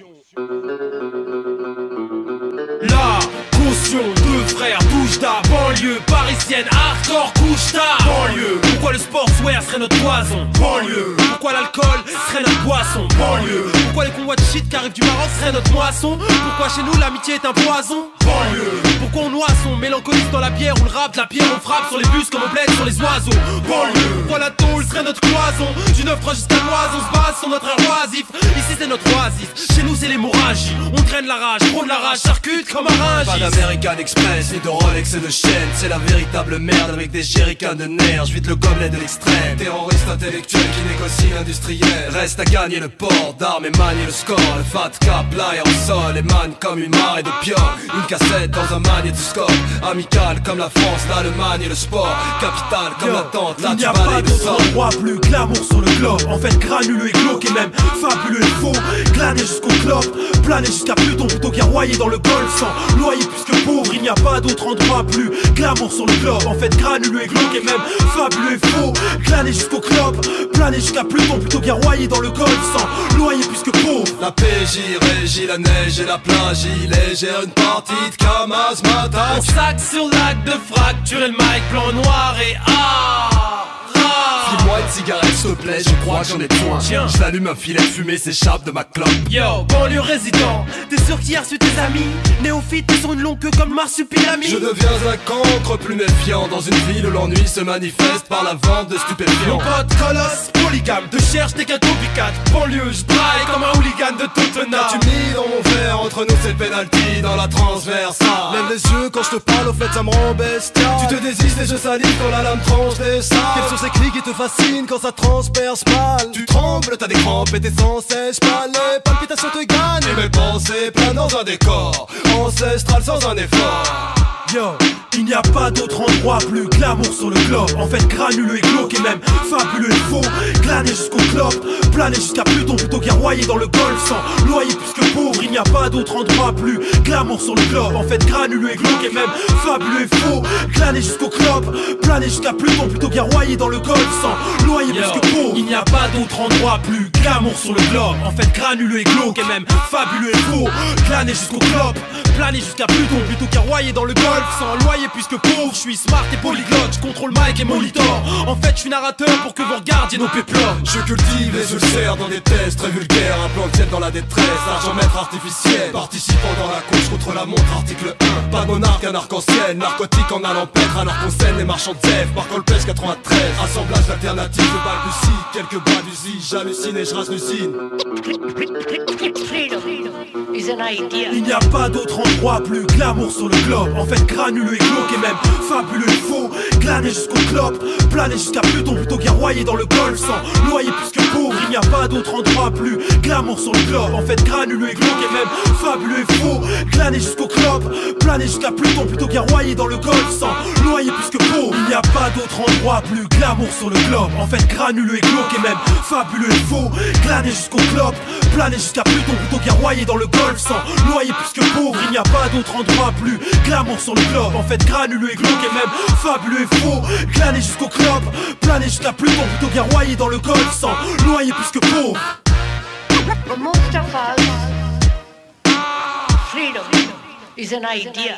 La caution, deux frères, Doujda, banlieue. Banlieue parisienne, hardcore, couche-tard. Banlieue, pourquoi le sportswear serait notre poison? Banlieue, pourquoi l'alcool serait notre boisson? Banlieue, pourquoi les convois de shit qui arrivent du Maroc seraient notre moisson? Pourquoi chez nous l'amitié est un poison? Banlieue, pourquoi on noisson, mélancolise dans la bière ou le rap de la pierre, on frappe sur les bus comme on bled sur les oiseaux. Banlieue, pourquoi la tôle serait notre cloison? Du 9-3 jusqu'à l'Oise, on se base sur notre air oisif. Ici c'est notre oasis, chez nous c'est l'hémorragie. On traîne la rage, prône la rage, charcute comme un ringis. Pas d'American Express, ni de Rolex et de chaîne. C'est la véritable merde avec des jerrycans de nerfs. Je vide le gobelet de l'extrême. Terroriste intellectuel qui négocie l'industriel. Reste à gagner le port d'armes et manier le score. Le fat cap, l'aérosol émane comme une marée de pion. Une cassette dans un magnétoscope. Amical comme la France, l'Allemagne et le sport. Capital comme l'attente, là il n'y tu a vas pas aller de d'autre sang. endroit plus glamour sur le globe. En fait granuleux et glauque et même fabuleux et faux. Glané jusqu'au clope, plané jusqu'à Pluton, plutôt guerroyer dans le golfe. Sans loyer plus que pauvre, il n'y a pas d'autre endroit plus glamour sur le globe. En fait granuleux et glauque et même fabuleux et faux. Glané jusqu'au clope, plané jusqu'à Pluton, plutôt guerroyer dans le golfe. Sans loyer plus que pauvre. La PJ régit la neige et la plage. Il gère une partie de Kamaz Matas. On sac sur l'acte de fracturer le mic blanc, noir et File-moi une cigarette s'il te plaît, je crois que j'en ai besoin. Tiens. Je l'allume, un filet de fumée s'échappe de ma clope. Yo, banlieue résident, t'es sûr qu'hier su tes amis néophytes qui sont une longue queue comme marsupilami. Je deviens un cancre plus méfiant dans une ville où l'ennui se manifeste par la vente de Mon stupéfiants. pote colosse, polygame, te cherche t'es qu'un copycat. Banlieue, j'braille comme un hooligan de Tottenham. T'as-tu mis dans mon verre, entre nous c'est le penalty dans la transversale. Lève les yeux quand je te parle, au fait ça me rend bestial. Tu te désistes et je salive quand la lame tranche des salles. Quelles sont ces clics qui te fascinent quand ça transperce mal? Tu trembles, t'as des crampes et t'es sans cesse pâle. Les palpitations te gagnent et mes pensées planent dans un décor ancestral sans un effort. Yo, il n'y a pas d'autre endroit plus glamour sur le globe. En fait granuleux et glauque et même fabuleux et faux. Glané jusqu'au clope, plané jusqu'à Pluton, plutôt guerroyer dans le golfe. Sans loyer plus que pauvre, il n'y a pas d'autre endroit plus glamour sur le globe. En fait granuleux et glauque et même fabuleux et faux. Glané jusqu'au clope, plané jusqu'à Pluton, plutôt guerroyer dans le golfe. Sans loyer plus que pauvre, il n'y a pas d'autre endroit plus glamour sur le globe. En fait granuleux et glauque et même fabuleux et faux. Glané jusqu'au clope, plané jusqu'à Pluton, plutôt guerroyer dans le golfe. Sans loyer plus que pauvre, je suis smart et polyglotte, je contrôle mic et monitor. En fait je suis narrateur pour que vous regardiez nos péplums. Je cultive les ulcères dans des tests très vulgaires. Un plan tiède dans la détresse, argent maître artificiel. Participant dans la course contre la montre, article 1. Pas de monarque, un arc-en-ciel. Narcotique en allant paître, alors qu'on scène les marchands de Zef. Par Colpèche 93, assemblage d'alternatives. Je balbutie, quelques bras d'usine. J'hallucine et je rase l'usine. Il n'y a pas d'autre endroit plus glamour sur le globe. En fait granuleux et glauque et même fabuleux et faux. Glané jusqu'au clope, plané jusqu'à Pluton, plutôt guerroyer dans le golfe. Sans loyer plus que pauvre, il n'y a pas d'autre endroit plus glamour sur le globe. En fait granuleux et glauque et même fabuleux et faux. Glané jusqu'au clope, plané jusqu'à Pluton, plutôt guerroyer dans le golfe. Sans loyer plus que pauvre, il n'y a pas d'autre endroit plus glamour sur le globe. En fait granuleux et glauque et même fabuleux et faux. Glané jusqu'au clope, plané jusqu'à Pluton, plutôt guerroyer dans le golfe. Sans loyer plus que pauvre, il n'y a pas d'autre endroit plus glamour sur le globe. En fait granuleux et glauque et même fabuleux et faux. Glané jusqu'au clope, plané jusqu'à Pluton, plutôt guerroyer dans le golfe. Sans loyer plus que pauvre. For most of us, freedom is an idea.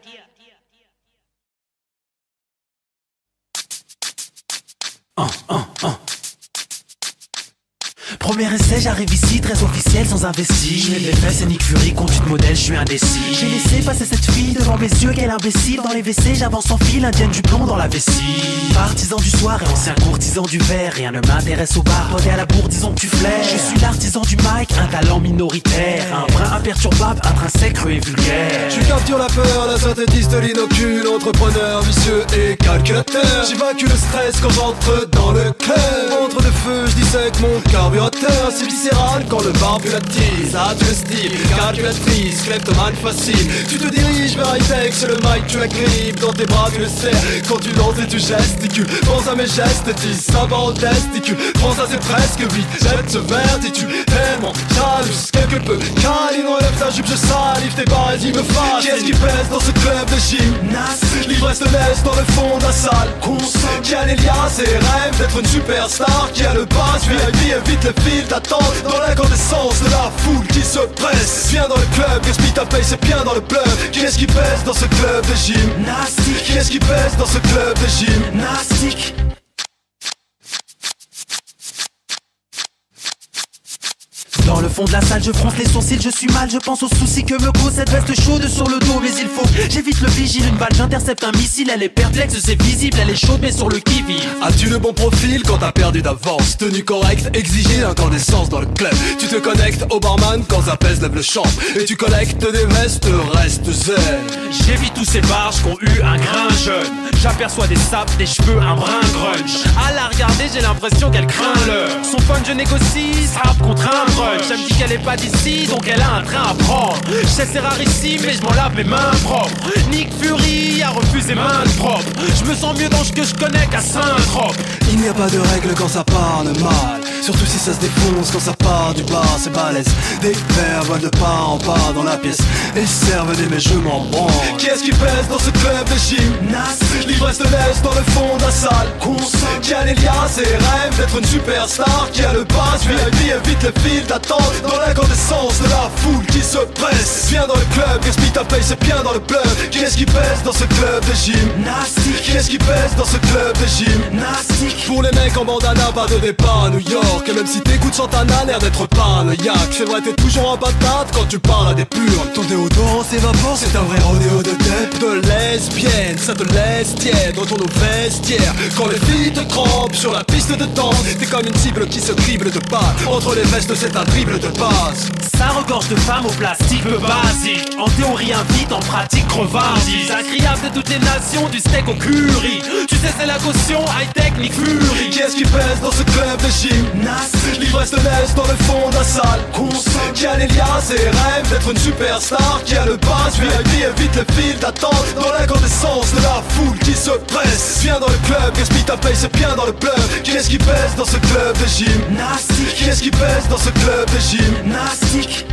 Premier essai, j'arrive ici, très officiel, sans investi. Je les fesses, c'est Nick Fury, conduite modèle, je suis indécis. J'ai laissé passer cette fille devant mes yeux, quel imbécile. Dans les WC, j'avance sans fil, indienne du plomb dans la vessie. Partisan du soir et ancien courtisan du verre. Rien ne m'intéresse au bar, toi t'es à la bourre, disons que tu flaires. Je suis l'artisan du mic, un talent minoritaire. Un brin imperturbable, intrinsèque, cru et vulgaire. Tu captures la peur, la synthétiste l'inocule. Entrepreneur vicieux et calculateur. J'évacue le stress quand j'entre dans le cœur. Entre deux feux, je dissèque mon carburateur. C'est viscéral quand le barbu l'attise. Ah, tu le style, calculatrice, kleptomane facile. Tu te diriges vers Hightech, c'est le mic, tu agrippes dans tes bras, tu le serres. Quand tu lances et tu gesticules, pense à mes gestes, dis ça va au testicule. Prends ça, c'est presque vite, jette ce vertitude. Tellement jalouse, quelque peu câline, enlève ta jupe, je salive, tes paradis me fâchent. Qu'est-ce qui pèse dans ce club de gymnase? L'ivresse te laisse dans le fond de la salle. Qui a les liasses et rêve d'être une superstar. Qui a le pass, VIP, évite les file d'attente dans l'incandescence de la foule qui se presse. Viens dans le club, gaspille ta paye, c'est bien dans le bluff. Qui est-ce qui pèse dans ce club de gymnastique? Qui est-ce qui pèse dans ce club de gymnastique? Dans le fond de la salle, je fronce les sourcils, je suis mal, je pense aux soucis que me cause cette veste chaude sur le dos. Mais il faut, j'évite le vigile, une balle, j'intercepte un missile. Elle est perplexe, c'est visible, elle est chaude mais sur le qui-vive. As-tu le bon profil quand t'as perdu d'avance? Tenue correcte, exigée, incandescence dans le club. Tu te connectes au barman quand ça pèse, lève le champ. Et tu collectes des vestes, reste zen. J'évite tous ces barges qui ont eu un grain jeune. J'aperçois des sapes, des cheveux, un brin grunge. À la regarder, j'ai l'impression qu'elle craint l'heure. Son fun, je négocie, rap contre un brunch. Elle me dit qu'elle est pas d'ici, donc elle a un train à prendre. Je sais c'est rarissime, mais je m'en lave mes mains propres. Nick Fury a refusé main propre. Je me sens mieux dans ce que je connais qu'à Saint-Trope. Il n'y a pas de règle quand ça parle mal. Surtout si ça se défonce quand ça part du bar, c'est balèze. Des verres volent de part en part dans la pièce et servent des mais je m'en branle. Qui est-ce qui pèse dans ce club de gymnastique? L'ivresse te laisse dans le fond de la salle. Qui a les liens et rêve d'être une superstar. Qui a le pass VIP, évite le fil d'attente dans l'incandescence de la foule qui se presse. Viens dans le club, gaspille ta paye, c'est bien dans le bluff. Qui est-ce qui pèse dans ce club de gymnastique? Qui est-ce qui pèse dans ce club de gymnastique? Pour les mecs en bandana, pas de départ à New York. Et même si t'écoutes Santana, l'air d'être paranoïaque. C'est vrai, t'es toujours en patate quand tu parles à des purs. Ton déodorant s'évapore, c'est un vrai rodéo de tête. De lesbienne, ça te laisse tiède. Retourne au vestiaire quand les filles te crampent sur la piste de danse. T'es comme une cible qui se crible de pas. Entre les vestes, c'est un dribble de base. Ça regorge de femmes au plastique, le basique. En théorie invite, en pratique crevardise. Agréable de toutes les nations, du steak au curry. Tu sais c'est la caution, high-tech, Nick Fury. Qui est-ce qui pèse dans ce club de gymnastique? L'ivresse te laisse dans le fond de la salle. Qui a les liens et rêve d'être une superstar. Qui a le pass VIP, évite le fil d'attente dans l'incandescence de la foule qui se presse. Viens dans le club, gaspille ta paye, c'est bien dans le bluff. Qui est-ce qui pèse dans ce club de gymnastique? Qui est-ce qui pèse dans ce club de gymnastique?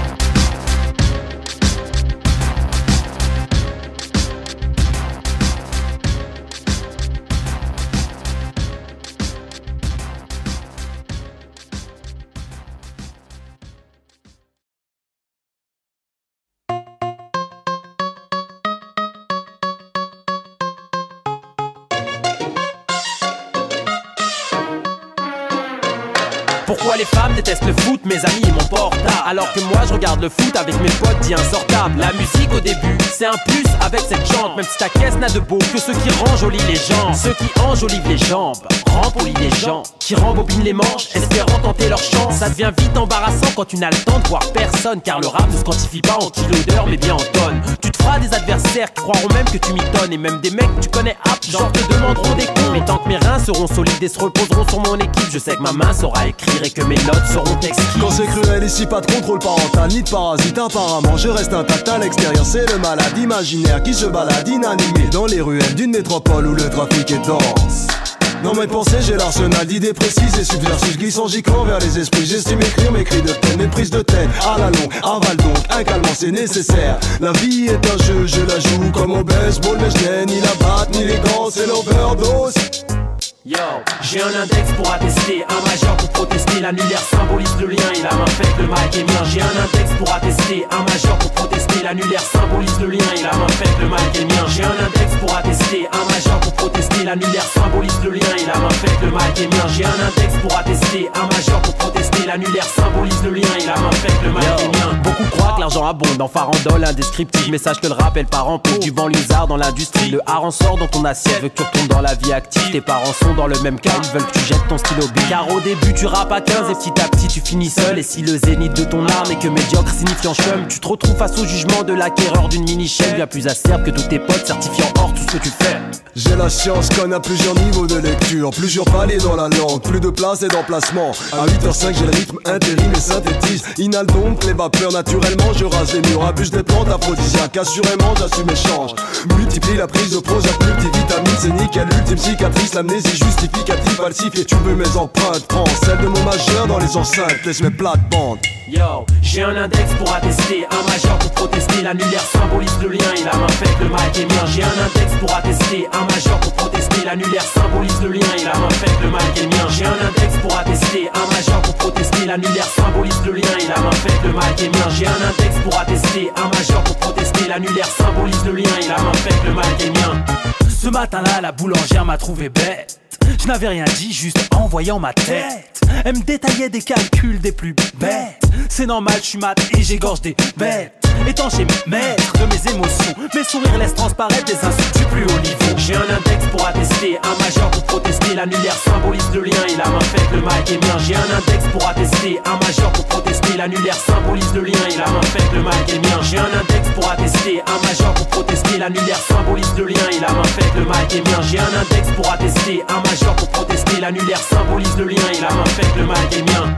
Pourquoi les femmes détestent le foot, mes amis et mon portable? Alors que moi je regarde le foot avec mes potes dit insortable. La musique au début, c'est un plus avec cette chante. Même si ta caisse n'a de beau que ceux qui renjolivent les jambes. Ceux qui enjolivent les jambes, rempolissent les gens. Qui rembobinent les manches, espérant tenter leur chance. Ça devient vite embarrassant quand tu n'as le temps de voir personne. Car le rap ne se quantifie pas en kilos d'heure mais bien en tonnes. Tu te feras des adversaires qui croiront même que tu m'étonnes. Et même des mecs que tu connais aptes, genre te demanderont des comptes. Mais tant que mes reins seront solides et se reposeront sur mon équipe, je sais que ma main saura écrire et que mes notes seront exquises. Quand c'est cruel ici, pas de contrôle parental ni de parasite. Apparemment je reste intact à l'extérieur. C'est le malade imaginaire qui se balade inanimé dans les ruelles d'une métropole où le trafic est dense. Dans mes pensées j'ai l'arsenal d'idées précises et subversives glissant giclant vers les esprits. J'estime écrire mes cris de peine, mes prises de tête à la longue, avale donc, un calmant c'est nécessaire. La vie est un jeu, je la joue comme au baseball. Mais je n'ai ni la batte ni les gants, c'est l'overdose. Yo, j'ai un index pour attester, un majeur pour protester. L'annulaire symbolise le lien et la main faite, le mic est mien. J'ai un index pour attester, un majeur pour protester. L'annulaire symbolise le lien et la main faite, le mic est mien. J'ai un index pour attester, un majeur pour protester. L'annulaire symbolise le lien et la main faite, le mic est mien. J'ai un index pour attester, un majeur pour protester. L'annulaire symbolise le lien et la main faite, le mic est mien. Beaucoup croient que l'argent abonde en farandole indescriptible. Message que le rappel part en pot, du vent lézard dans l'industrie. Le hareng sort dans ton assiette, veut que tu retournes dans la vie active. Tes parents sont dans le même cas, ils veulent que tu jettes ton stylo big. Car au début tu rappes à 15 et petit à petit tu finis seul. Et si le zénith de ton art n'est que médiocre signifiant chum, tu te retrouves face au jugement de l'acquéreur d'une mini-chaîne. Bien plus acerbe que tous tes potes certifiant hors tout ce que tu fais. J'ai la science qu'on a plusieurs niveaux de lecture, plusieurs paliers dans la langue, plus de place et d'emplacement. À 8h05 j'ai le rythme intérim et synthétise. Inhale donc les vapeurs naturellement, je rase les murs, abuse des plantes aphrodisiaques. Assurément j'assume et change, multiplie la prise de Prozac, multivitamine, c'est nickel. Ultime cicatrice, l'amnésie justificative falsifiée. Tu veux mes empreintes, prends celle de mon majeur dans les enceintes, laisse mes plates-bandes. Yo, j'ai un index pour attester, un majeur pour protester. L'annulaire symbolise le lien et la main faite, le mic est mien. J'ai un index pour attester, un majeur pour protester. l'annulaire symbolise le lien et la main faite, le mal est mien. J'ai un index pour attester, un majeur pour protester, l'annulaire symbolise le lien et la main faite, le mal est mien. J'ai un index pour attester, un majeur pour protester, l'annulaire symbolise le lien et la main faite, le mal est mien. Ce matin-là, la boulangère m'a trouvé bête. Je n'avais rien dit, juste en voyant ma tête. Elle me détaillait des calculs des plus bêtes. C'est normal, je suis mat et j'égorge des bêtes. Étant chez maître de mes émotions, mes sourires laissent transparaître des insultes du plus haut niveau. J'ai un index pour attester, un majeur pour protester, l'annulaire symbolise le lien et la main faite, le mic est mien. J'ai un index pour attester, un majeur pour protester, l'annulaire symbolise le lien et la main faite, le mic est mien. J'ai un index pour attester, un majeur pour protester, l'annulaire symbolise le lien et la main faite, le mic est mien. J'ai un index pour attester, un majeur pour protester, l'annulaire symbolise le lien et la main faite, le mic est mien.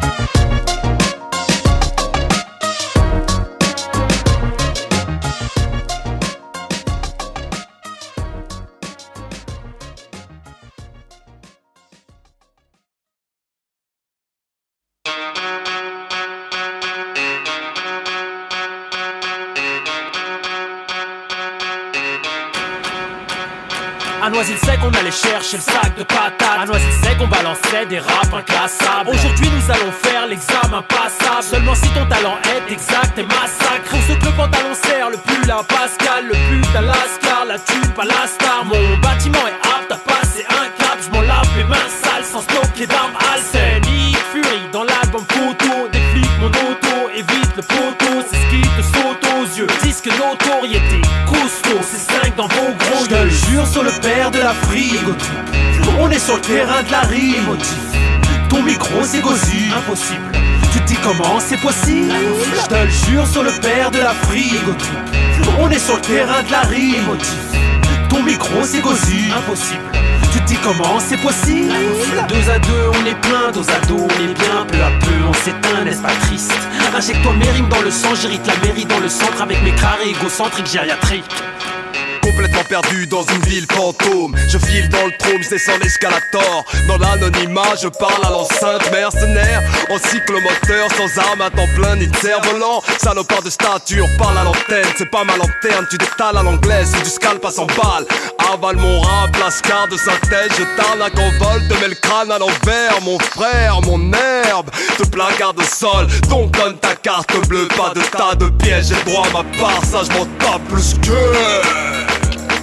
À Noisy-le-Sec on allait chercher le sac de patates. À Noisy-le-Sec on balançait des raps inclassables. Aujourd'hui nous allons faire l'examen passable. Seulement si ton talent est exact et massacre. Pour ceux que le pantalon serre, le pull à Pascal, le pull à Lascar, la tube à la star. Mon bâtiment est apte à passer un cap. Je m'en lave les mains sales sans stocker d'armes Alcénique Fury dans l'album photo. Des flics mon auto, évite le poteau. C'est ce qui te saute aux yeux. Disque notoriété, costaud, c'est 5 dans vos gros. Je te le jure sur le père de la frigo. On est sur le terrain de la rime. Ton micro c'est gossu, impossible. Tu te dis comment c'est possible? Je te le jure sur le père de la frigo. On est sur le terrain de la rime. Ton micro c'est gossu, impossible. Tu te dis comment c'est possible? 2 à 2 on est plein, dos à dos on est bien. Peu à peu on s'éteint, n'est-ce pas triste? Injecte-toi mes rimes dans le sang, j'hérite la mairie dans le centre. Avec mes carrés égocentriques gériatriques. Complètement perdu dans une ville fantôme. Je file dans le trône, je descends l'escalator. Dans l'anonymat, je parle à l'enceinte. Mercenaire, en cyclomoteur, sans arme à temps plein ni de cerf-volant. Salopard de stature, parle à l'antenne. C'est pas ma lanterne, tu détales à l'anglaise. C'est du scalp à 100 balles. Avale mon rap, lascar de synthèse. Je t'arnaque en vol, te mets le crâne à l'envers. Mon frère, mon herbe, te placarde au sol. Donc donne ta carte bleue, pas de tas de pièges. J'ai droit à ma part, ça je m'en tape plus que...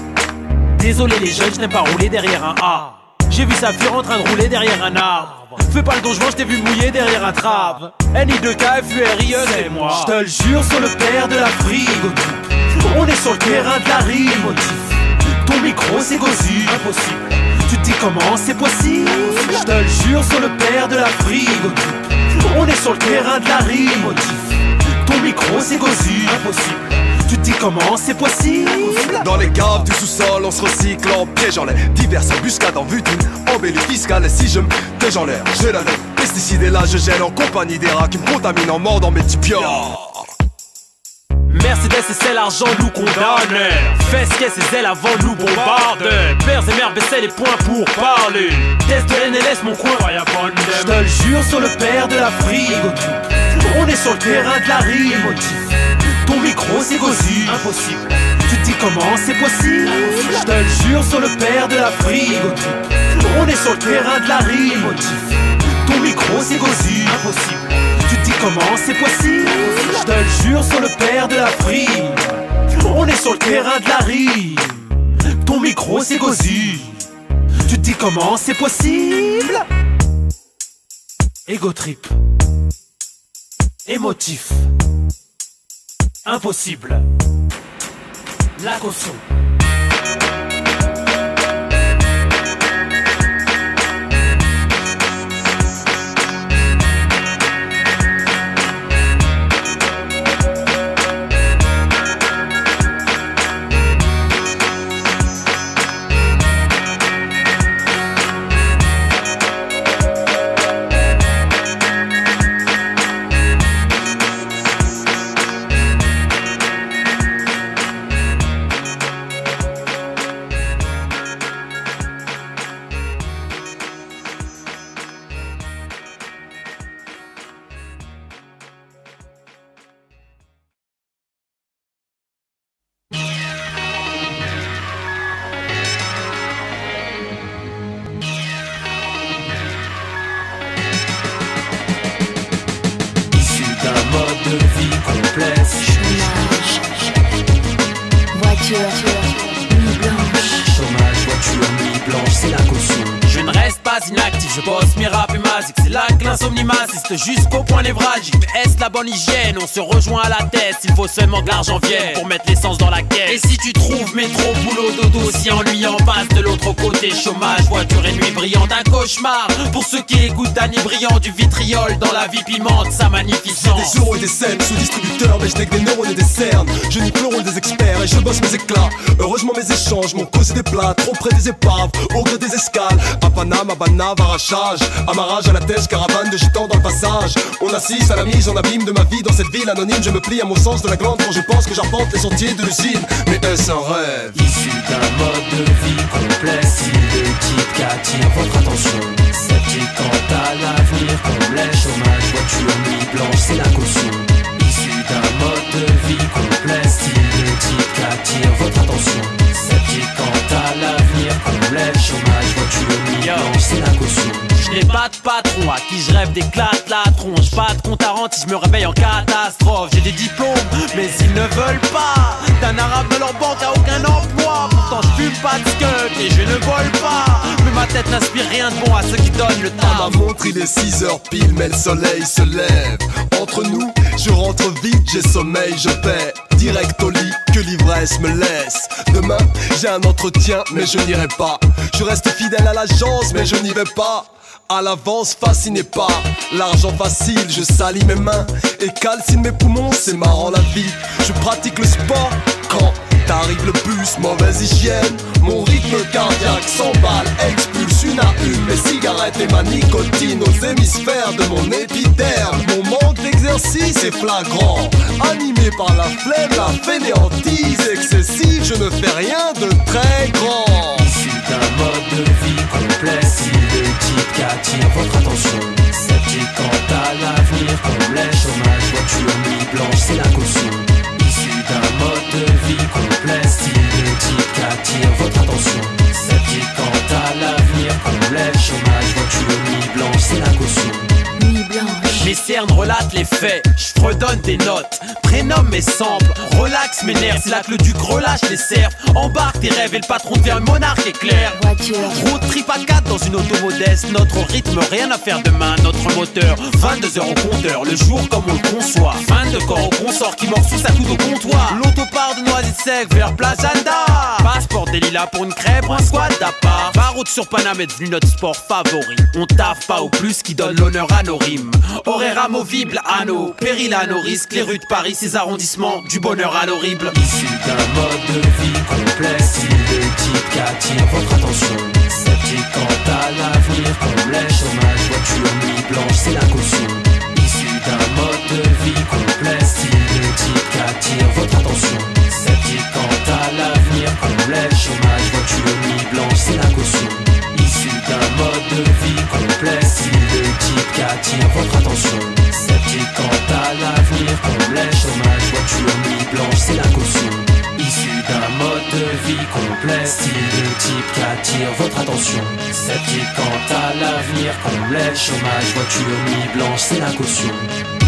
Désolé les jeunes, je n'aime pas rouler derrière un A. J'ai vu sa fille en train de rouler derrière un arbre. Fais pas le donjon, je t'ai vu mouiller derrière un trave. NI2K, FURIE, c'est moi. Je te le jure sur le père de la frigo. On est sur le terrain de la rime. Ton micro c'est gossu, impossible. Tu te dis comment c'est possible? Je te le jure sur le père de la frigo. On est sur le terrain de la rime. Ton micro c'est gossu, impossible. Tu te dis comment c'est possible? Dans les caves du sous-sol, on se recycle en piégeant les diverses embuscades en vue d'une embellie fiscale. Et si je me tège en l'air, j'ai la tête pesticide et là je gèle en compagnie des rats qui me contaminent en mordant mes tibias. Mercedes et c'est l'argent nous condamne. Fesse caisse et zèle avant nous bombarde. Pères et mères baissaient les poings pour parler. Test de l'NLS mon coin, je te le jure sur le père de la frigo. On est sur le terrain de la rime. Ton micro c'est gossu, impossible. Tu te dis comment c'est possible? Je te le jure sur le père de la frigo. On est sur le terrain de la rime. Ton micro c'est gossu, impossible. Tu te dis comment c'est possible? Je te le jure sur le père de la frigo. On est sur le terrain de la rime. Ton micro c'est gossu. Tu te dis comment c'est possible? Ego trip. Émotif. Impossible. La caution. complet. Chômage, voiture, nuit blanche. Chômage, voiture, nuit blanche, c'est la caution. Je ne reste pas inactif, je bosse mes rap et masique. C'est là que l'insomnie m'assiste jusqu'au point névralgique. Mais est-ce la bonne hygiène? On se rejoint à la tête. Il faut seulement que l'argent vienne pour mettre l'essence dans la caisse. Et si tu trouves métro, boulot, dodo, si ennuyant passe de l'autre côté. Chômage, voiture et nuit brillante, un cauchemar. Pour ceux qui écoutent Danny Brillant, du vitriol dans la vie pimente, sa magnificence. J'ai des euros et des scènes sous distributeur, mais je n'ai que des neurones et des cernes. Je nique le rôle des experts et je bosse mes éclats. Heureusement mes échanges m'ont causé des plats, trop près des épaves, au gré des escales. À Paname, à Banave, arrachage, amarrage à la tête, caravane de gitans dans le passage. On assiste à la mise en abîme de ma vie dans cette ville anonyme. Je me plie à mon sens de la glande quand je pense que j'arpente les sentiers de l'usine. Mais est-ce un rêve? Issu d'un mode de vie complet, si le titre qui attire votre attention. Sceptique quant à l'avenir complet, chômage, voiture, nuit blanche, c'est la caution. Issu d'un mode de vie complet, si le titre qui attire votre attention. Sceptique quant à l'avenir complet, chômage, voiture, nuit blanche, c'est la caution. Je n'ai pas de patron à qui je rêve d'éclate la tronche. Pas de compte à rente si je me réveille en catastrophe. J'ai des diplômes, mais ils ne veulent pas d'un arabe de leur banque à aucun emploi. Pourtant je fume pas de skunk et je ne vole pas. Mais ma tête n'inspire rien de bon à ceux qui donnent le temps. À ma montre il est 6h pile, mais le soleil se lève. Entre nous, je rentre vite, j'ai sommeil, je paie direct au lit, que l'ivresse me laisse. Demain, j'ai un entretien, mais je n'irai pas. Je reste fidèle à l'agence, mais je n'y vais pas. À l'avance, fasciné pas l'argent facile, je salis mes mains et calcine mes poumons, c'est marrant la vie. Je pratique le sport quand t'arrive le bus, mauvaise hygiène. Mon rythme cardiaque s'emballe, expulse une à une mes cigarettes et ma nicotine aux hémisphères de mon épiderme. Mon manque d'exercice est flagrant, animé par la flemme, la fainéantise excessive. Je ne fais rien de très grand. Issu d'un mode de vie complet, si le titre qui attire votre attention. Sceptique quant à l'avenir complet, chômage, voiture, nuit blanche, c'est la caution. Issu d'un mode de vie complet, si le titre qui attire votre attention. Sceptique quant à l'avenir complet, chômage, voiture, nuit blanche, c'est la caution. Nuit blanche. Mes cernes relatent les faits, je fredonne des notes, prénomme mes samples, relaxe mes nerfs, c'est là que le duc relâche les cerfs. Embarque tes rêves et le patron devient un monarque éclair. Road trip à 4 dans une auto modeste, notre rythme, rien à faire demain, notre moteur. 22 heures au compteur, le jour comme on le conçoit. 22 corps au consort qui mord sous sa coude au comptoir. L'auto part de Noisy sec vers Plazanda. Passeport des lilas pour une crêpe, un squat d'appart. Baroute sur Paname est devenu notre sport favori. On taffe pas au plus qui donne l'honneur à nos rimes. Horaire amovible à nos périls, à nos risques. Les rues de Paris, ces arrondissements, du bonheur à l'horrible. Issu d'un mode de vie complet, si le titre qui attire votre attention. Sceptique quant à l'avenir complet, chômage, voiture, nuit blanche, c'est la caution. Issu d'un mode de vie complet, si le titre qui attire votre attention. Sceptique quant à l'avenir complet, chômage, voiture, nuit blanche, c'est la caution. Issu d'un mode de vie complet, si le titre qui attire votre attention. Sceptique quant à l'avenir complet, chômage, voiture, nuit blanche, c'est la caution. Issu d'un mode de vie complet, si le type qui attire votre attention. Sceptique quant à l'avenir complet, chômage, voiture, nuit blanche, c'est la caution.